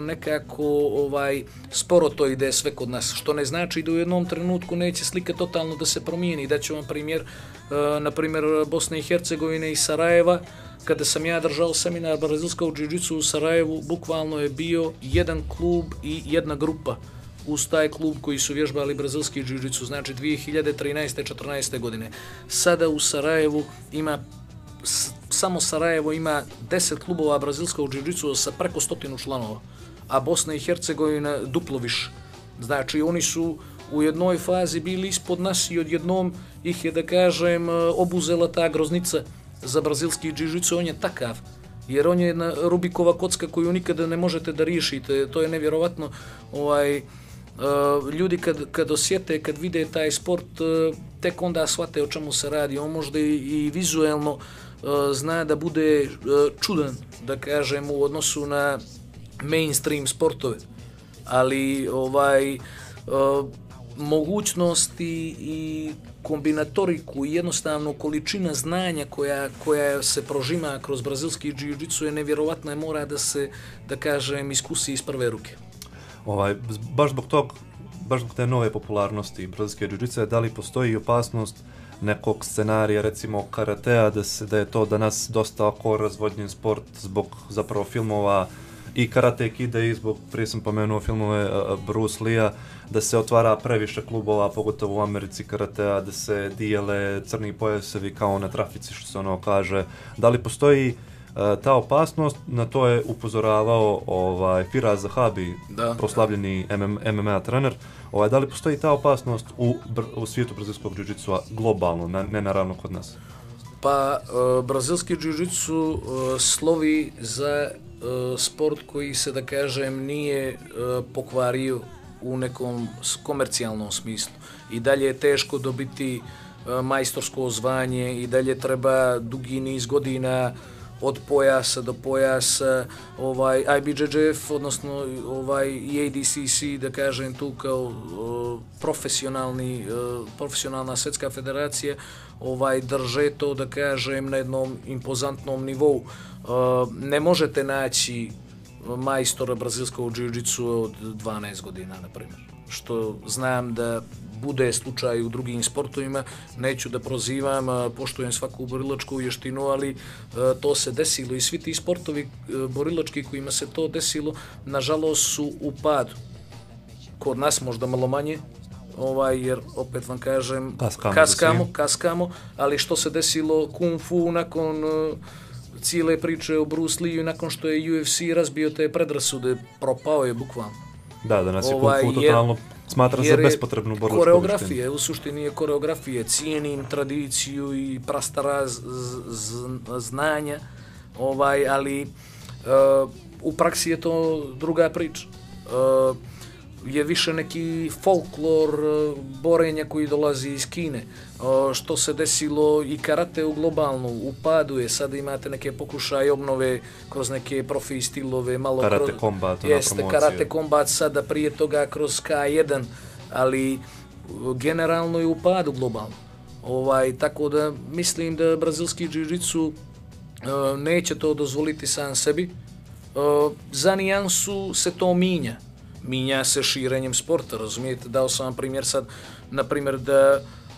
sporo to ide sve kod nas, što ne znači da u jednom trenutku neće slika totalno da se promijeni. Daću vam primjer, na primjer, Bosne i Hercegovine i Sarajeva, kada sam ja držao seminar brazilskog džiu-jitsu u Sarajevu, bukvalno je bio jedan klub i jedna grupa uz taj klub koji su vježbali brazilski džiu-jitsu, znači 2013. 14. godine. Sada u Sarajevu ima, samo Sarajevo ima 10 klubova brazilskog džiu-jitsu sa preko 100 članova, a Bosna i Hercegovina duplo više. Znači oni su u jednoj fazi bili ispod nas i odjednom ih je, da kažem, obuzela ta groznica za brazilski džiu-jitsu. On je takav, jer on je jedna Rubikova kocka koju nikada ne možete da riješite. To je nevjerovatno. Ljudi kad osjete, kad vide taj sport, tek onda shvate o čemu se radi. On možda i vizuelno zna da bude čudan, da kažem, u odnosu na mainstream sportove, ali mogućnosti i kombinatoriku i jednostavno količina znanja koja se prožima kroz brazilski džiu-jitsu je nevjerovatna i mora da se, da kažem, iskusi iz prve ruke. Baš zbog te nove popularnosti brazilske džiu-jitse, da li postoji opasnost nekog scenarija, recimo karatea, da je to danas dosta oko razvodnjen sport zbog zapravo filmova i Karate Kida i zbog, prije sam pomenuo filmove Bruce Lee-a, da se otvara previše klubova, pogotovo u Americi karatea, da se dijele crni pojasevi kao na trafici, što se ono kaže. Da li postoji ta opasnost? Na to je upozoravao Firas Zahabi, proslavljeni MMA trener. Da li postoji ta opasnost u svijetu brazilskog džiu-jitsua globalno, ne naravno kod nas? Pa, brazilski džiu-jitsu slovi za sport koji se, da kažem, nije pokvario u nekom komercijalnom smislu. I dalje je teško dobiti majstorsko zvanje, i dalje treba dugi niz godina od pojasa do pojasa. IBJJF, odnosno i ADCC, da kažem tu kao profesionalna svjetska federacija, drže to, da kažem, na jednom impozantnom nivou. Ne možete naći majstora brazilskog džiu-jitsu od 12 godina, na primjer. Što znam da bude slučaj u drugim sportovima, neću da prozivam, poštujem svaku borilačku vještinu, ali to se desilo i svi ti sportovi borilački kojima se to desilo, nažalost su u padu. Kod nas možda malo manje, jer opet vam kažem, kaskamo, ali što se desilo Kung Fu nakon cijele priče o Bruce Lee, nakon što je UFC razbio te predrasude, propao je bukvalno. Da, danas je Kung Fu totalno smatra za bespotrebnu borilačku koreografije, u suštini je koreografije, cijenim tradiciju i prastara znanja, ali u praksi je to druga priča. Je više neki folklor borenja koji dolazi iz Kine. Što se desilo i karate u globalnu, u padu je, sada imate neke pokušaje obnove kroz neke profi stilove, malo karate kombat, jeste karate kombat, sada prije toga kroz K1, ali generalno je u padu globalno. Tako da mislim da brazilski džiu-jitsu neće to dozvoliti sam sebi. Za nijansu se to minja. Minja se širenjem sporta, razumijete? Dao sam vam primjer sad, na primjer da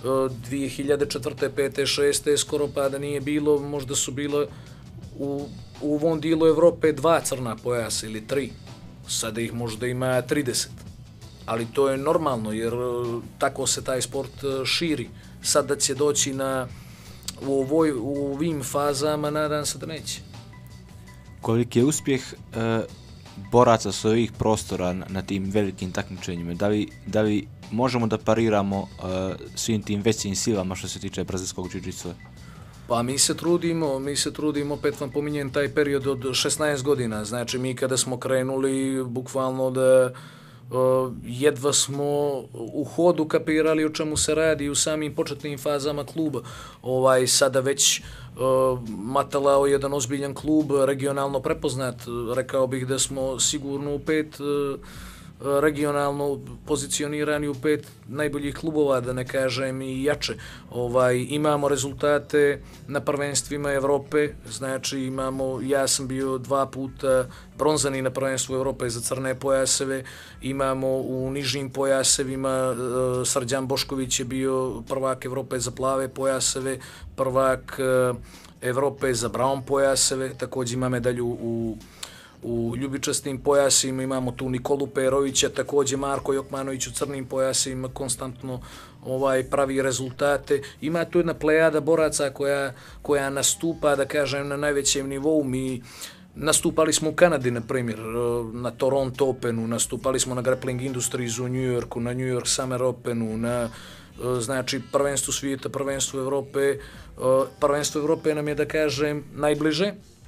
2004. 5. 6. skoro pa da nije bilo, možda su bilo u ovom dijelu Evrope 2 crna pojasa ili 3. Sada ih možda ima 30. Ali to je normalno jer tako se taj sport širi. Sada će doći u ovim fazama, nadam se da neće. Koliki je uspjeh boraca s ovih prostora na tim velikim takmičenjima? Da li možemo da pariramo svim tim većim silama što se tiče brazilskog džiu-jitsua? Pa mi se trudimo, opet vam pominjem taj period od 16 godina. Znači mi kada smo krenuli, bukvalno da jedva smo u hodu kapirali o čemu se radi u samim početnim fazama kluba. Sada već Matalao je jedan ozbiljan klub, regionalno prepoznat. Rekao bih da smo sigurno u 5 regionalno pozicionirani u 5 najboljih klubova, da ne kažem i jače. Imamo rezultate na prvenstvima Evrope, znači ja sam bio 2 puta bronzani na prvenstvu Evrope za crne pojaseve, imamo u nižim pojasevima, Srđan Bošković je bio prvak Evrope za plave pojaseve, prvak Evrope za brown pojaseve, također ima medalju u ljubičastim pojasima, imamo tu Nikolu Perovića, također Marko Jokmanović u crnim pojasima, konstantno pravi rezultate. Ima tu jedna plejada boraca koja nastupa, da kažem, na najvećem nivou. Mi nastupali smo u Kanadi, na primjer, na Toronto Openu, nastupali smo na Grappling Industries u New Yorku, na New York Summer Openu, na znači prvenstvu svijeta, prvenstvu Evrope. Prvenstvo Evrope nam je, da kažem, najbliže.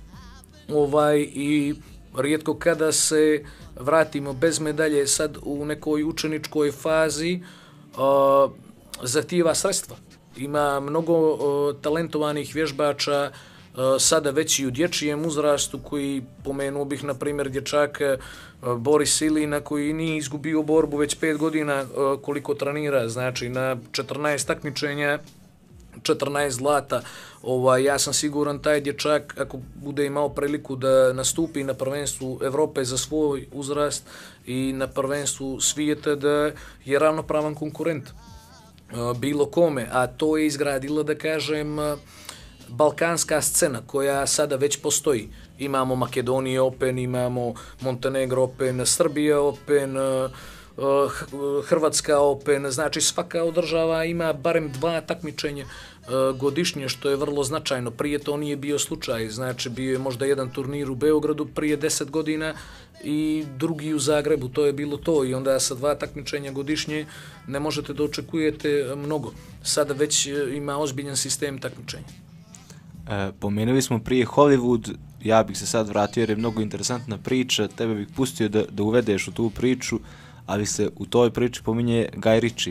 I rijetko kada se vratimo bez medalje sad u nekoj učeničkoj fazi, zahtijeva sredstva. Ima mnogo talentovanih vježbača, sada već i u dječjem uzrastu, koji pomenuo bih, na primjer, dječaka Boris Ilina, koji nije izgubio borbu već 5 godina koliko trenira, znači na 14 takmičenja, 14 zlata. Ja sam siguran taj dječak, ako bude imao priliku da nastupi na prvenstvu Evrope za svoj uzrast i na prvenstvu svijeta, da je ravnopravan konkurent bilo kome, a to je izgradila, da kažem, balkanska scena koja sada već postoji. Imamo Makedonija Open, imamo Montenegro Open, Srbija Open, Hrvatska Open, znači svaka od država ima barem 2 takmičenja godišnje, što je vrlo značajno. Prije to nije bio slučaj, znači bio je možda jedan turnir u Beogradu prije 10 godina i drugi u Zagrebu, to je bilo to, i onda sa 2 takmičenja godišnje ne možete da očekujete mnogo. Sada već ima ozbiljan sistem takmičenja. Pomenuli smo prije Hollywood, ja bih se sad vratio jer je mnogo interesantna priča, tebe bih pustio da uvedeš u tu priču, ali se u toj priči pominje Guy Ritchie.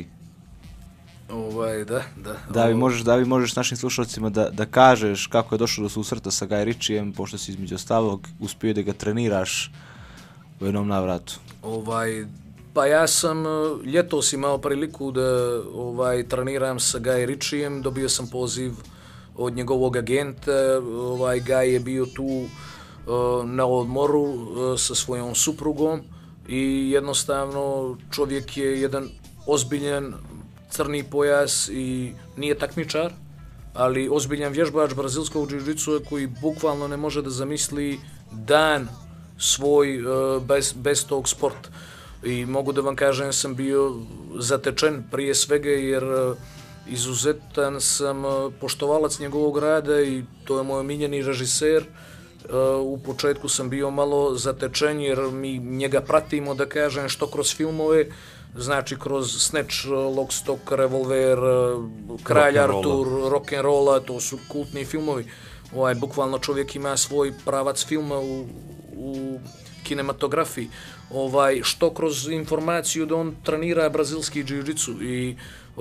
Da li možeš našim slušalcima da kažeš kako je došlo do susreta sa Guy Ritchiem, pošto si između ostalog uspio da ga treniraš u jednom navratu? Pa ja sam ljetos imao priliku da treniram sa Guy Ritchiem, dobio sam poziv od njegovog agenta. Guy je bio tu na odmoru sa svojom suprugom i jednostavno čovjek je jedan ozbiljan crni pojas i nije takmičar, ali ozbiljan vježbač brazilskog džiu-džitsua koji bukvalno ne može da zamisli dan svoj bez tog sporta. I mogu da vam kažem, sam bio zatečen prije svega jer izuzetan sam poštovalac njegovog rada i to je moj omiljeni režiser. U početku sam bio malo zatečen jer mi njega pratimo, da kažem, što kroz filmove, znači kroz Snatch, Lock, Stock, Revolver, Kralj Artur, Rock'n'Rolla, to su kultni filmovi. Bukvalno čovjek ima svoj pravac filma u kinematografiji. Što kroz informaciju da on trenira brazilski džiu-džitsu i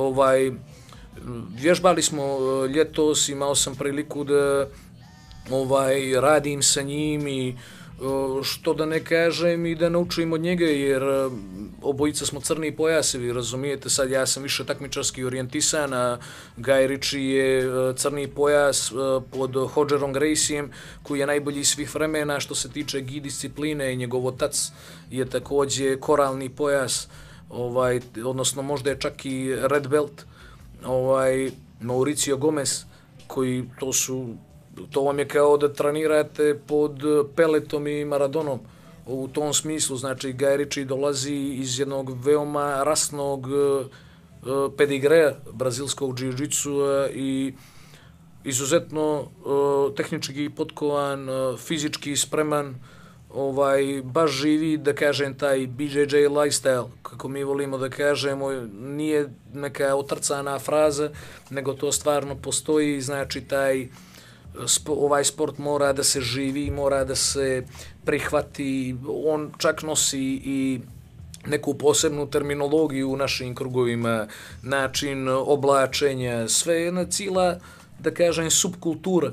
vježbali smo ljetos, imao sam priliku da radim sa njim i što da ne kažem i da naučim od njega, jer obojica smo crni pojasevi, razumijete, sad ja sam više takmičarski orijentisan, a Guy Ritchie je crni pojas pod Rogerom Gracijem, koji je najbolji svih vremena što se tiče gi discipline, i njegov otac je također koralni pojas, odnosno možda je čak i red belt, Mauricio Gomez, koji to vam je kao da trenirate pod Peletom i Maradonom. U tom smislu, znači, Guy Ritchie dolazi iz jednog veoma rasnog pedigrea brazilskog džiu-džitsua i izuzetno tehnički potkovan, fizički spreman, baš živi, da kažem, taj BJJ lifestyle, kako mi volimo da kažemo, nije neka otrcana fraza, nego to stvarno postoji, znači taj ovaj sport mora da se živi, mora da se prihvati, on čak nosi i neku posebnu terminologiju u našim krugovima, način oblačenja, sve jedna cijela, da kažem, subkultura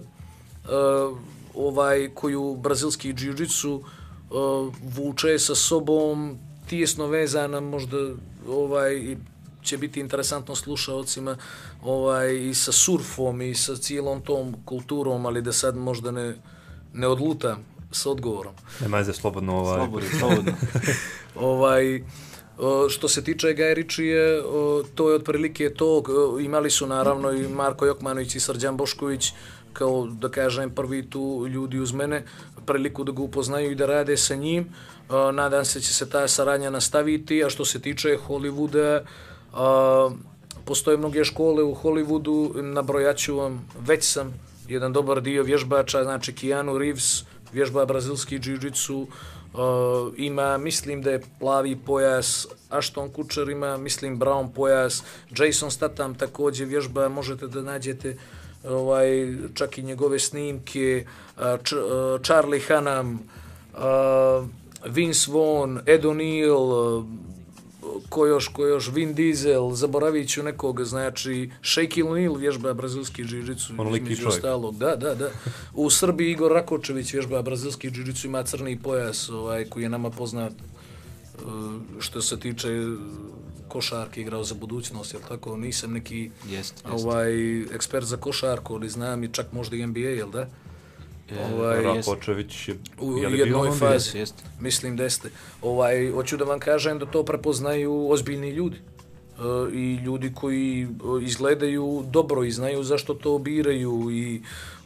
koju brazilski džiu-džitsu vuče sa sobom, tijesno vezana, možda će biti interesantno slušalcima i sa surfom i sa cijelom tom kulturom, ali da sad možda ne odlutam s odgovorom. Nema je slobodno. Slobodno. Što se tiče Guy Ritchie, to je otprilike to. Imali su naravno i Marko Jokmanović i Srđan Bošković kao da kažem prvi tu ljudi uz mene priliku da ga upoznaju i da rade sa njim. Nadam se će se ta saradnja nastaviti, a što se tiče Hollywooda, postoje mnoge škole u Hollywoodu, nabrojaću vam, već sam jedan dobar dio vježbača, znači Keanu Reeves, vježba brazilski jiu-jitsu, ima, mislim da je plavi pojas, Ashton Kutcher ima, mislim, brown pojas, Jason Statham također vježba, možete da nađete čak i njegove snimke, Charlie Hunnam, Vince Vaughn, Ed O'Neill, ko još, Vin Diesel, zaboravit ću nekog, znači, Shaquille O'Neal vježba brazilski jiu-jitsu, između ostalog, da. U Srbiji Igor Rakočević vježba brazilski jiu-jitsu, ima crni pojas, koji je nama poznat, što se tiče košarke, igrao za budućnost, jel tako? Nisam neki ekspert za košarku, ali znam i čak možda i NBA, jel da? Rakočević u jednoj fazi, mislim da jeste. Hoću da vam kažem da to prepoznaju ozbiljni ljudi i ljudi koji izgledaju dobro i znaju zašto to biraju i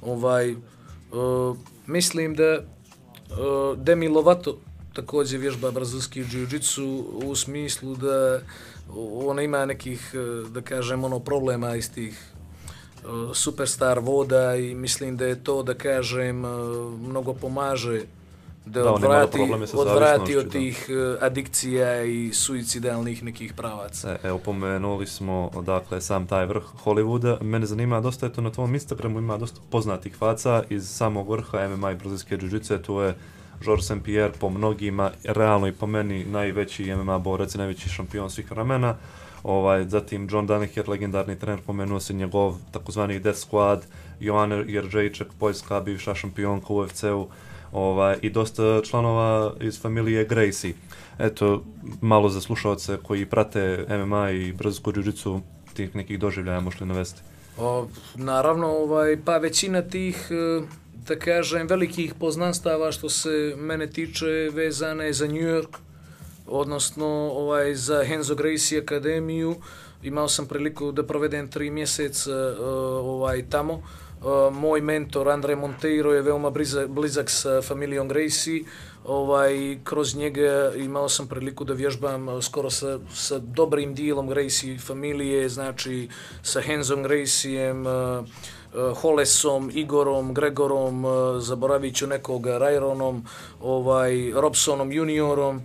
mislim da Demi Lovato također vježba brazilski jiu-jitsu u smislu da ona ima nekih, da kažem, problema iz tih superstar voda i mislim da je to, da kažem, mnogo pomaže da odvrati od tih adikcija i suicidalnih nekih pravaca. Evo, pomenuli smo dakle sam taj vrh Hollywooda. Mene zanima, dosta je to na tvom Instagramu, ima dosta poznatih faca iz samog vrha MMA i brazilske jiu-jitsu. Tu je Georges St-Pierre, po mnogima, realno i po meni najveći MMA borac i najveći šampion svih vremena. Zatim John Danaher, legendarni trener, pomenuo se njegov takozvani Death Squad, Joanna Jędrzejczyk, Poljska, bivša šampionka u UFC-u, i dosta članova iz familije Gracie. Eto, malo za slušalce koji prate MMA i brazilsku jiu-jitsu, tih nekih doživljaja možete navesti. Naravno, pa većina tih, da kažem, velikih poznanstava što se mene tiče vezane za New York, odnosno za Renzo Gracie akademiju. Imao sam priliku da provedem 3 mjeseca tamo. Moj mentor Andre Monteiro je veoma blizak sa familijom Gracie. Kroz njega imao sam priliku da vježbam skoro sa dobrim dijelom Gracie familije, znači sa Renzom Graciem, Hollesom, Igorom, Gregorom, zaboravit ću nekog, Ryronom, Robsonom juniorom,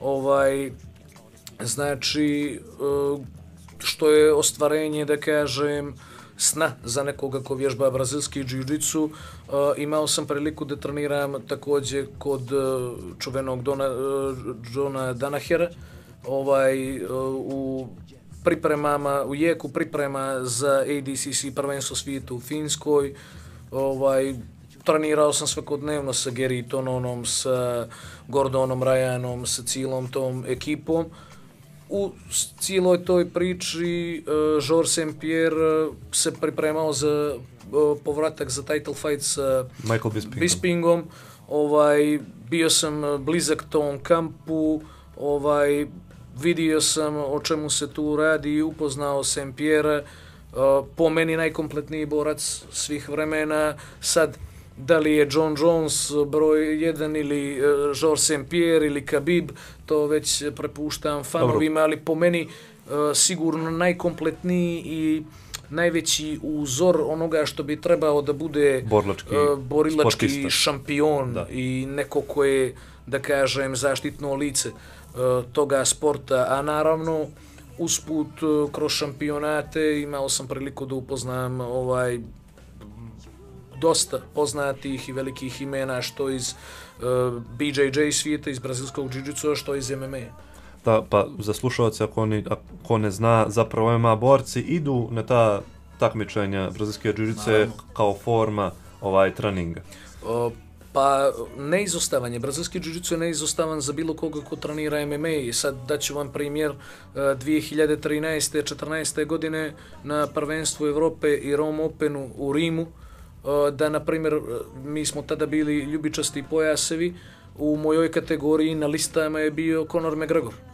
znači, što je ostvarenje, da kažem, sna za nekoga ko vježba brazilski jiu-jitsu. Imao sam priliku da treniram također kod čuvenog Johna Danahera, u pripremama, u jeku priprema za ADCC prvenstvo svijetu u Finskoj. Trenirao sam svakodnevno sa Gary Tononom, sa Gordonom Ryanom, sa cijelom tom ekipom. U cijeloj toj priči Georges St-Pierre se pripremao za povratak za title fight sa Bispingom. Bio sam blizak tom kampu, vidio sam o čemu se tu radi, upoznao St-Pierre, po meni najkompletniji borac svih vremena. Sad, da li je John Jones broj 1 ili Georges St-Pierre ili Khabib, to već prepuštam fanovima, ali po meni sigurno najkompletniji i najveći uzor onoga što bi trebao da bude borilački šampion i neko ko je, da kažem, zaštitno lice toga sporta, a naravno usput kroz šampionate imao sam priliku da upoznam dosta poznatih i velikih imena, što iz BJJ svijeta, iz brazilskog jiu-jitsu, što iz MMA. Da, pa za slušalce, ako ne zna, zapravo MMA borci idu na ta takmičenja brazilske jiu-jitsu kao forma treninga. Pa neizostavanje, brazilski jiu-jitsu je neizostavan za bilo koga ko trenira MMA. I sad daću vam primjer 2013. 14. godine na prvenstvu Evrope i Rome Openu u Rimu, da, na primjer, mi smo tada bili ljubičasti pojasevi, u mojoj kategoriji na listama je bio Conor McGregor.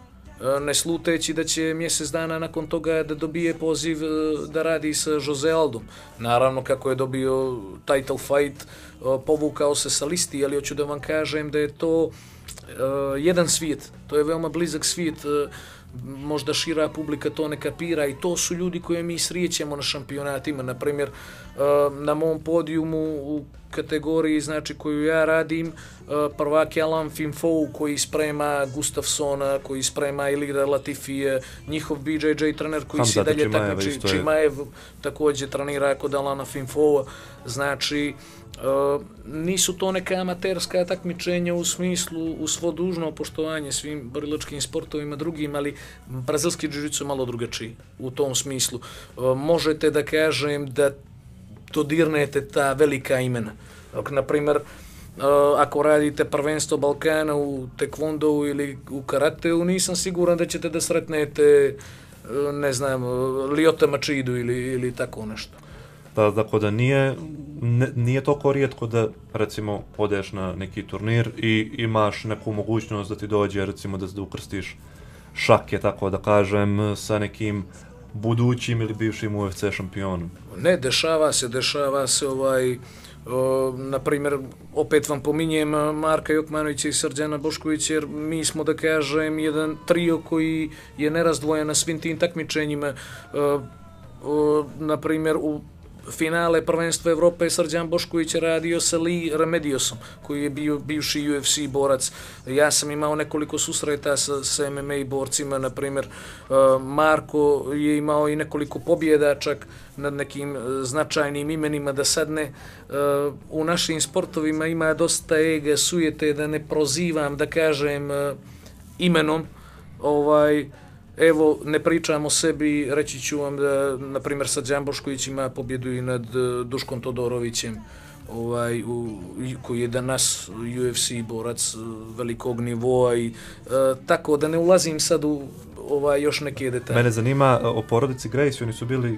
ne sluteći da će mjesec dana nakon toga da dobije poziv da radi sa Jose Aldom. Naravno, kako je dobio title fight, povukao se sa listi, ali hoću da vam kažem da je to jedan svijet, to je veoma blizak svijet, možda šira publika to ne kapira i to su ljudi koje mi srijećemo na šampionatima. Na primjer, na mom podijumu u kategoriji, znači, koju ja radim, prvak je Alan Finfou koji sprema Gustafsona, koji sprema Ilira Latifije, njihov BJJ trener koji se dalje takmiči, Čimaev također trenira kod Alana Finfoua. Znači, nisu to neka amaterska takmičenja u smislu, u svo dužno poštovanje svim borilačkim sportovima drugim, ali brazilski džiu-džicu je malo drugačiji u tom smislu. Možete da kažem da dodirnete ta velika imena. Na primjer, ako radite prvenstvo Balkana u tekvondou ili u karateu, nisam siguran da ćete da sretnete, ne znam, Liota Mačidu ili tako nešto. Tako da nije toliko rijetko da, recimo, odeš na neki turnir i imaš neku mogućnost da ti dođe, recimo, da ukrstiš šake, tako da kažem, sa nekim budućim ili bivšim UFC šampionom. Ne, dešava se na primjer, opet vam pominjem Marka Jokmanovića i Srđana Boškovića, jer mi smo, da kažem, jedan trio koji je nerazdvojen na svim tim takmičenjima. Na primjer, u finale prvenstva Evrope Srđan Bošković radio sa Lee Remediosom, koji je bio bivši UFC borac. Ja sam imao nekoliko susreta sa MMA borcima, na primjer, Marko je imao i nekoliko pobjeda čak nad nekim značajnim imenima, da sad ne. U našim sportovima ima dosta ega, sujete, da ne prozivam, da kažem imenom, evo, ne pričam o sebi, reći ću vam da, na primjer, Srđan Bošković ima pobjedu i nad Duškom Todorovićem, koji je danas UFC borac velikog nivoa i tako da ne ulazim sad u još neke detalje. Mene zanima o porodici Gracie, oni su bili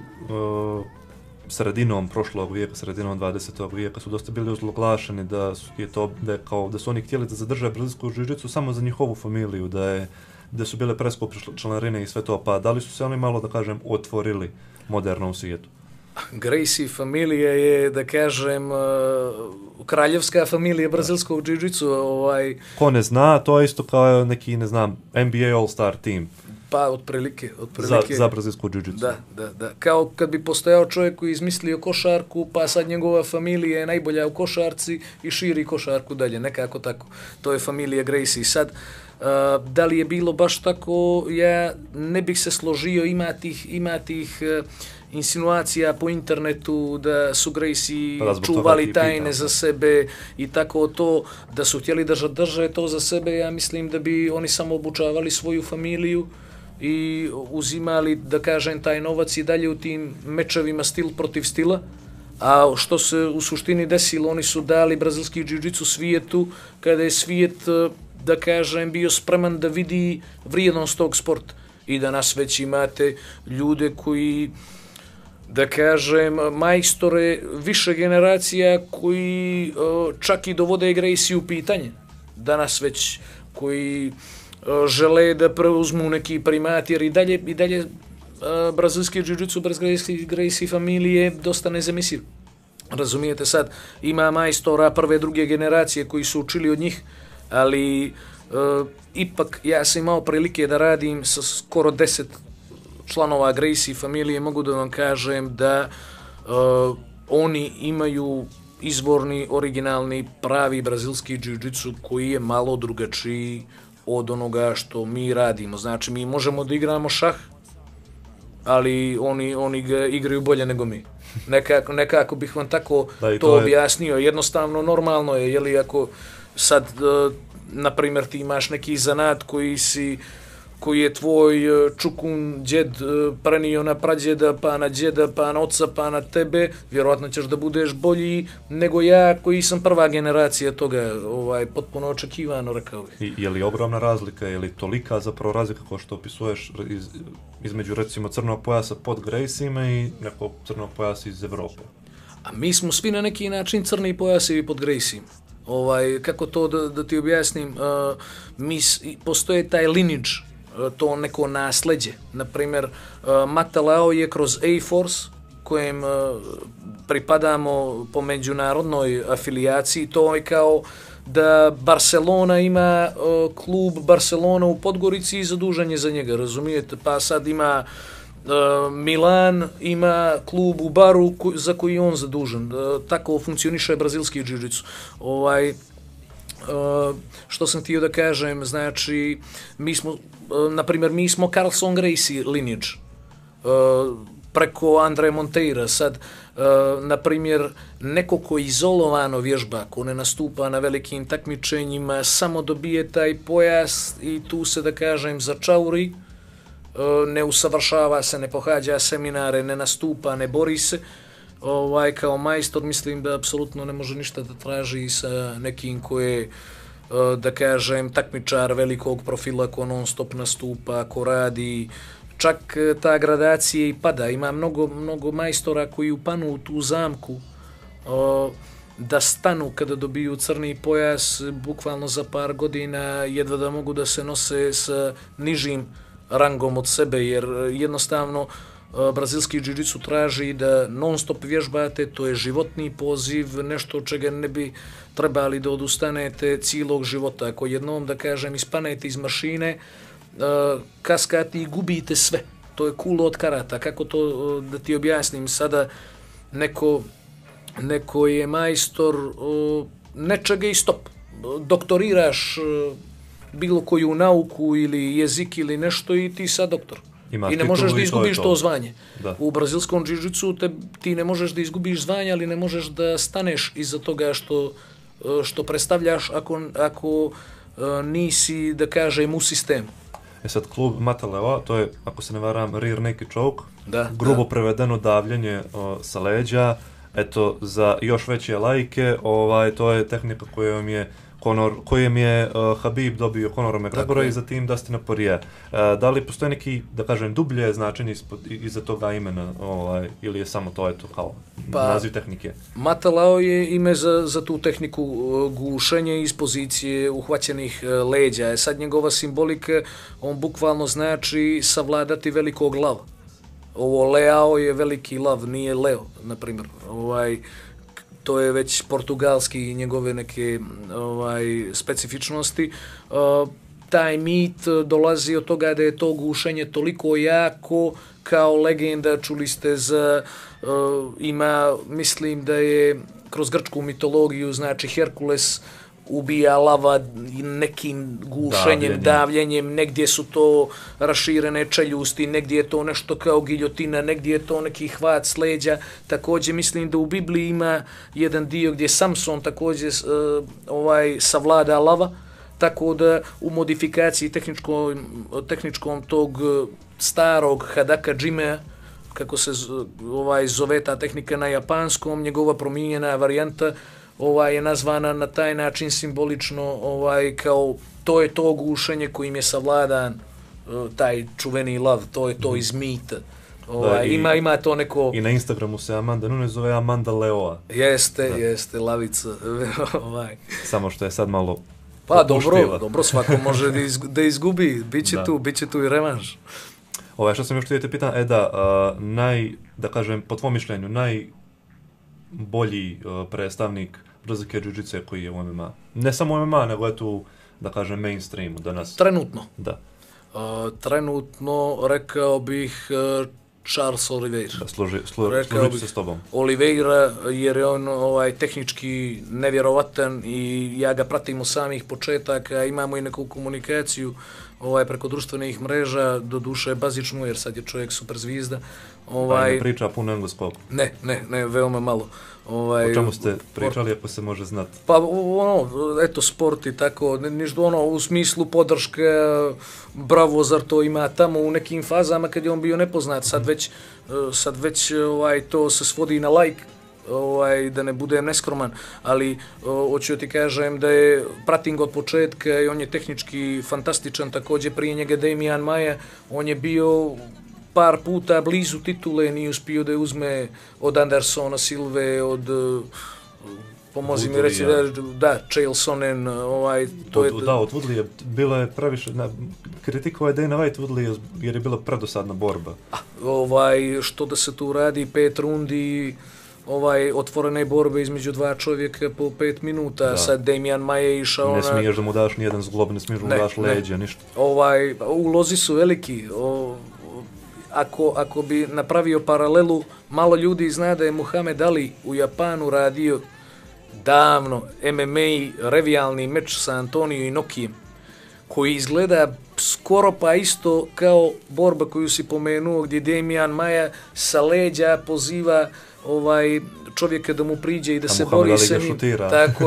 sredinom prošlog vijeka, sredinom 20. vijeka su dosta bili ozloglašeni da su oni htjeli da zadrže brazilsku džiu-džicu samo za njihovu familiju, da su bile preskupe članarine i sve to, pa da li su se oni malo, da kažem, otvorili modernom svijetu? Gracie familija je, da kažem, kraljevska familija brazilskog džiu-džicu. Ko ne zna, to je isto kao neki, ne znam, NBA All-Star team. Pa, otprilike. Za brazilsku džiu-džicu. Da. Kao kad bi postojao čovjek koji izmislio košarku, pa sad njegova familija je najbolja u košarci i širi košarku dalje, nekako tako. To je familija Gracie. Sad, da li je bilo baš tako, ja ne bih se složio, ima tih insinuacija po internetu da su Gracie čuvali tajne za sebe i tako to, da su htjeli drže to za sebe. Ja mislim da bi oni samo obučavali svoju familiju i uzimali, da kažem, taj novac i dalje u tim mečevima stil protiv stila. A što se u suštini desilo, oni su dali brazilski džiu-džicu svijetu kada je svijet, da kažem, bio spreman da vidi vrijednost tog sporta. I danas već imate ljude koji, da kažem, majstore više generacija koji čak i dovode Gracie u pitanje. Danas već koji žele da preuzmu neki primat, jer i dalje brazilski džiu-džicu bez Gracie familije dosta nezamisliv. Razumijete, sad ima majstora prve, druge generacije koji su učili od njih, ali ipak ja sam imao prilike da radim sa skoro 10 članova Gracie familije. Mogu da vam kažem da oni imaju izvorni, originalni, pravi brazilski džiu-džicu koji je malo drugačiji od onoga što mi radimo. Znači, mi možemo da igramo šah, ali oni ga igraju bolje nego mi. Nekako bih vam tako to objasnio. Jednostavno, normalno je, jeli, ako sad, na primjer, ti imaš neki zanat koji je tvoj čukun djed prenio na prađeda, pa na djeda, pa na oca, pa na tebe, vjerojatno ćeš da budeš bolji nego ja koji sam prva generacija toga, potpuno očekivano, rekao bih. Je li ogromna razlika, je li tolika zapravo razlika kao što opisuješ između, recimo, crnog pojasa pod Gracie-ima i nekog crnog pojasa iz Evrope? A mi smo svi na neki način crni pojasevi pod Gracie-ima. Kako to da ti objasnim, postoje taj lineage to neko nasleđe. Naprimjer, Matalao je kroz A-Force, kojem pripadamo po međunarodnoj afilijaciji, to je kao da Barcelona ima klub Barcelona u Podgorici i zadužen je za njega, razumijete? Pa sad ima Milan, ima klub u Baru za koji je on zadužen. Tako funkcioniše brazilski džiu-džicu. Što sam htio da kažem, znači, mi smo Carlson Gracie lineage, preko Andre Monteira. Sad, na primjer, neko ko izolovano vježba, ko ne nastupa na velikim takmičenjima, samo dobije taj pojas i tu se, da kažem, začauri, ne usavršava se, ne pohađa seminare, ne nastupa, ne bori se, kao majstor, mislim da apsolutno ne može ništa da traži sa nekim ko je, da kažem, takmičar velikog profila, ko non stop nastupa, ko radi. Čak ta gradacija i pada. Ima mnogo majstora koji upanu u tu zamku da stanu kada dobiju crni pojas, bukvalno za par godina jedva da mogu da se nose sa nižim rangom od sebe, jer jednostavno brazilski džiu-džicu traži da non stop vježbate, to je životni poziv, nešto od čega ne bi trebali da odustanete cijelog života. Ako jednom, da kažem, ispanete iz mašine, kaskate i gubite sve. To je cool od karata. Kako to da ti objasnim? Sada neko je majstor nečega i stop. Doktoriraš bilo koju nauku ili jezik ili nešto i ti sad doktor. I ne možeš da izgubiš to zvanje. Da. U brazilskom džiu-džicu ti ne možeš da izgubiš zvanje, ali ne možeš da staneš iza toga što predstavljaš ako nisi, da kažem, u sistemu. Sad, klub Matalao, to je, ako se ne varam, rear naked choke, grubo prevedeno davljenje sa leđa. Eto, za još veće laike, to je tehnika kojem je Habib dobio Conora McGregora i zatim Dustina Poirier. Da li postoji neki, da kažem, dublje značenje iza toga imena, ili je samo to, eto, kao naziv tehnike? Matalao je ime za tu tehniku gušenja iz pozicije uhvaćenih leđa. Sad njegova simbolika, on bukvalno znači savladati velikog lava. Ovo Leao je veliki lav, nije Leo, na primjer. To je već portugalski i njegove neke specifičnosti. Taj mit dolazi od toga da je to gušenje toliko jako kao legenda. Čuli ste mislim da je kroz grčku mitologiju, znači Herkules ubija lava nekim gušenjem, davljenjem, negdje su to raširene čeljusti, negdje je to nešto kao giljotina, negdje je to neki hvat s leđa. Također mislim da u Bibliji ima jedan dio gdje Samson također savlada lava, tako da u modifikaciji tehničkom tog starog Hadaka Džimea, kako se zove ta tehnika na japanskom, njegova promijenjena varijanta je nazvana na taj način simbolično, kao to je to gušenje kojim je savladan taj čuveni lav, to je to iz mita. Ima to neko... I na Instagramu se Amanda Nunes zove Amanda Leoa. Jeste, lavica. Samo što je sad malo... Pa dobro, svako može da izgubi, bit će tu i revanš. Što sam još htio te pitan, da kažem, po tvom mišljenju, najbolji predstavnik brazilske džiu-džice koji je u MMA. Ne samo u MMA, nego je tu, da kažem, mainstreamu danas. Trenutno? Da. Trenutno rekao bih Charles Oliveira. Složit se s tobom. Oliveira, jer je on tehnički nevjerovatan i ja ga pratim u samih početaka, imamo i neku komunikaciju preko društvenih mreža, do duše bazičnu, jer sad je čovjek super zvizda. Ne priča puno engleskog? Ne, veoma malo. O čemu ste pričali, ako se može znati? Pa sport i tako, u smislu podrške, bravo, zar to ima tamo u nekim fazama kad je on bio nepoznat, sad već to se svodi na like, da ne budem neskroman, ali hoću ti kažem da je pratim ga od početka i on je tehnički fantastičan, također prije njega Damian Maia, on je bio par puta blizu titule, nije uspio da je uzme od Andersona Silve, od pomozi mi Woodley, reći da, Chael Sonnen, to je... Da, od Woodley bilo je previše, kritikovao je Dana White Woodley jer je bila predosadna borba. Što da se tu radi 5 rundi, otvorene borbe između dva čovjeka po 5 minuta, Da. sad Damian Maia je išao Ne smiješ da mu daš nijedan zglob, ne smiješ da mu daš leđa, ništa. Ulozi su veliki. Ako bi napravio paralelu, malo ljudi zna da je Muhammed Ali u Japanu radio davno MMA revijalni meč sa Antonio Inokijem, koji izgleda skoro pa isto kao borba koju si pomenuo, gdje Damian Maia sa leđa poziva čovjeka da mu priđe i da se bori sa njim. Tako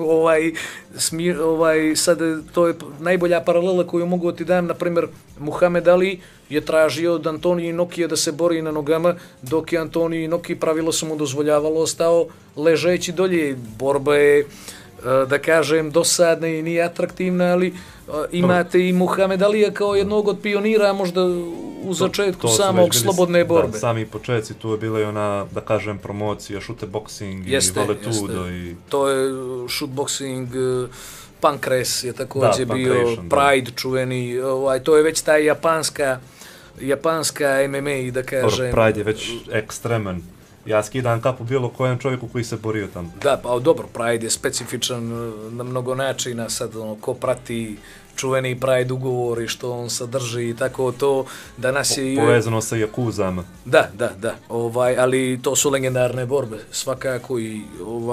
je, sad to je najbolja paralela koju mogu ti dam, na primjer Muhammed Ali je tražio od Antonio Inokija da se bori na nogama, dok je Antonio Inoki, pravilo su mu dozvoljavalo, ostao ležeći dolje. Borba je, da kažem, dosadna i nije atraktivna, ali imate i Muhammed Alija kao jednog od pionira možda u začetku samog slobodne borbe. Da, sami početci, tu je bila i ona, da kažem, promocija, šuteboxing i valetudo. To je shootboxing, Pancrase je također bio, Pride čuveni, to je već ta japanska MMA, da kažem. Pride je već ekstreman. Ja skidam kapu bilo kojem čovjeku koji se borio tamo. Da, pa dobro, Pride je specifičan na mnogo načina, sad ko prati čuveni Pride ugovor i što on sadrži i tako to, danas je... Povezano sa Jakuzama. Da, ali to su legendarne borbe, svakako i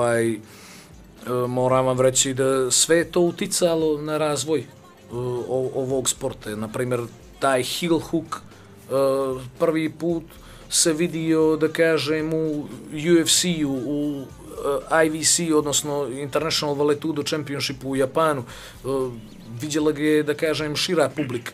moram vam reći da sve to uticalo na razvoj ovog sporta. Naprimjer, taj heel hook prvi put se vidio, da kažem, u UFC-u, u IVC, odnosno International Valetudo Championshipu u Japanu. Vidjela ga je, da kažem, šira publika.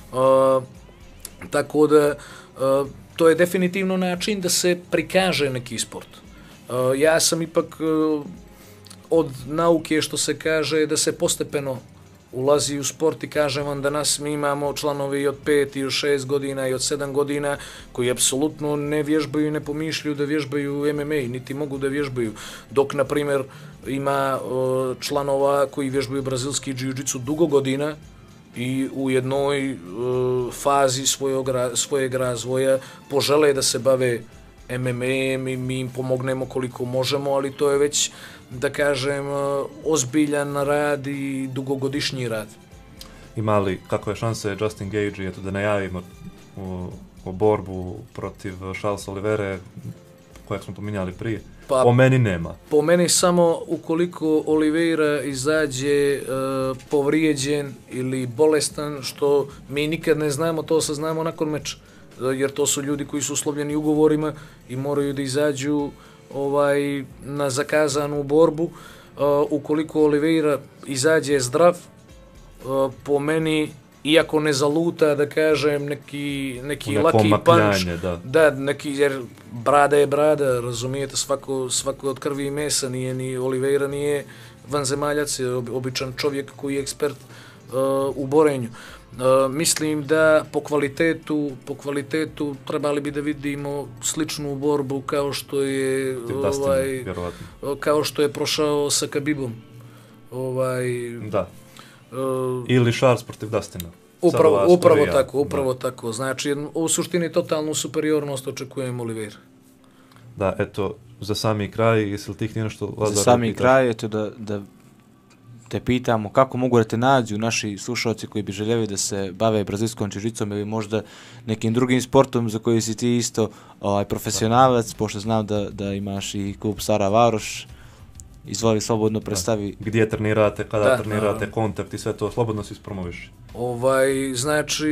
Tako da, to je definitivno način da se prikaže neki sport. Ja sam ipak od nauke, što se kaže, da se postepeno ulazi u sport i kažem vam, danas mi imamo članovi i od 5 i od 6 godina i od 7 godina koji apsolutno ne vježbaju i ne pomišljaju da vježbaju MMA, niti mogu da vježbaju. Dok, na primjer, ima članova koji vježbaju brazilski jiu-jitsu dugo godina i u jednoj fazi svojeg razvoja požele da se bave MMA-em i mi im pomognemo koliko možemo, ali to je već, da kažem, ozbiljan rad i dugogodišnji rad. Ima li kakve šanse Justin Gaethje, eto da najavimo o borbu protiv Charlesa Oliveire, kojeg smo pominjali prije? Po meni nema. Po meni samo ukoliko Oliveira izađe povrijeđen ili bolestan, što mi nikad ne znamo, to saznamo nakon meča, jer to su ljudi koji su uslovljeni ugovorima i moraju da izađu na zakazanu borbu. Ukoliko Oliveira izađe zdrav, po meni, iako ne zaluta, da kažem, neki laki punch, jer brada je brada, razumijete, svako od krvi i mesa, ni Oliveira nije vanzemaljac, je običan čovjek koji je ekspert u borenju. Mislim da po kvalitetu trebali bi da vidimo sličnu borbu kao što je prošao sa Khabibom. Da. Ili Charles protiv Dustina. Upravo tako. Znači, u suštini totalnu superiornost očekujem Oliveira. Da, eto, za sami kraj, jesi li ti htio nešto? Za sami kraj, eto da te pitamo kako mogu da te nađu naši slušalci koji bi željeli da se bave brazilskom jiu-jitsom ili možda nekim drugim sportom za koji si ti isto profesionalac, pošto znam da imaš i klub Stara Varoš. Izvoli, slobodno predstavi. Gdje trenirate, kada trenirate, kontakt i sve to, slobodno si ispromoviš. Znači,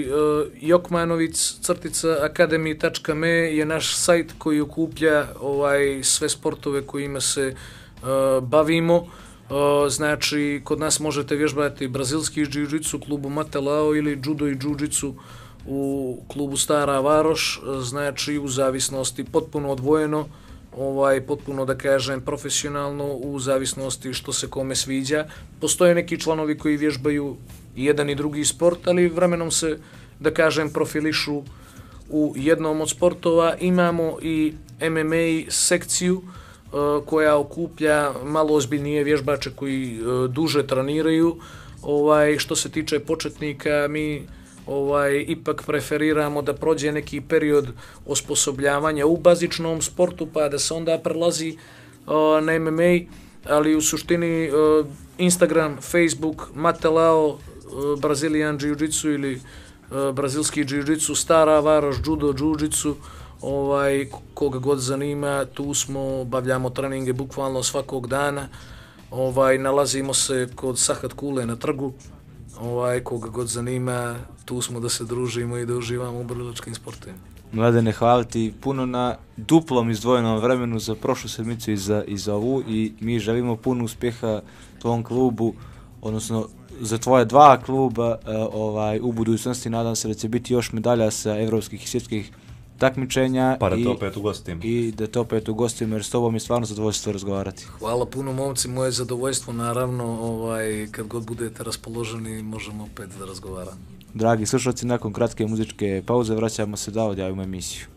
Jokmanovic-academy.me je naš sajt koji okuplja sve sportove kojima se bavimo. Znači, kod nas možete vježbati brazilski jiu-jitsu u klubu Matelao ili judo i jiu-jitsu u klubu Stara Varoš, znači u zavisnosti potpuno odvojeno, potpuno, da kažem, profesionalno, u zavisnosti što se kome sviđa. Postoje neki članovi koji vježbaju i jedan i drugi sport, ali vremenom se, da kažem, profilišu u jednom od sportova. Imamo i MMA sekciju koja okuplja malo ozbiljnije vježbače koji duže treniraju. Što se tiče početnika, mi ipak preferiramo da prođe neki period osposobljavanja u bazičnom sportu, pa da se onda prelazi na MMA, ali u suštini Instagram, Facebook, Matelao, Brazilian Jiu-Jitsu ili brazilski Jiu-Jitsu, Stara Varoš, Judo, Jiu-Jitsu, koga god zanima, tu smo, bavljamo treninge bukvalno svakog dana, nalazimo se kod Sahat Kule na trgu, koga god zanima, tu smo da se družimo i da uživamo u borilačkim sportovima. Mladene, hvala ti puno na duplom izdvojenom vremenu za prošlu sedmicu i za ovu, i mi želimo puno uspjeha tvom klubu, odnosno za tvoje dva kluba u budućnosti. Nadam se da će biti još medalja sa evropskih i svjetskih takmičenja. Pa da te opet ugostim. I da te opet ugostim, jer s tobom je stvarno zadovoljstvo razgovarati. Hvala puno, momci, moje zadovoljstvo, naravno, kad god budete raspoloženi možemo opet da razgovaramo. Dragi slušalci, nakon kratke muzičke pauze vraćamo se da odjavimo emisiju.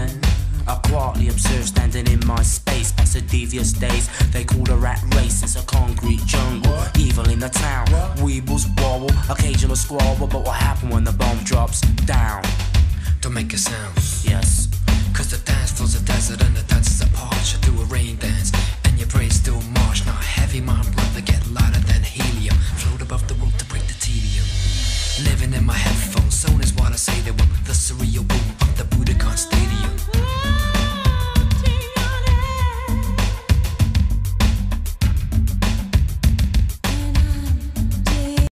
I quietly observe standing in my space past the devious days they call a rat race. It's a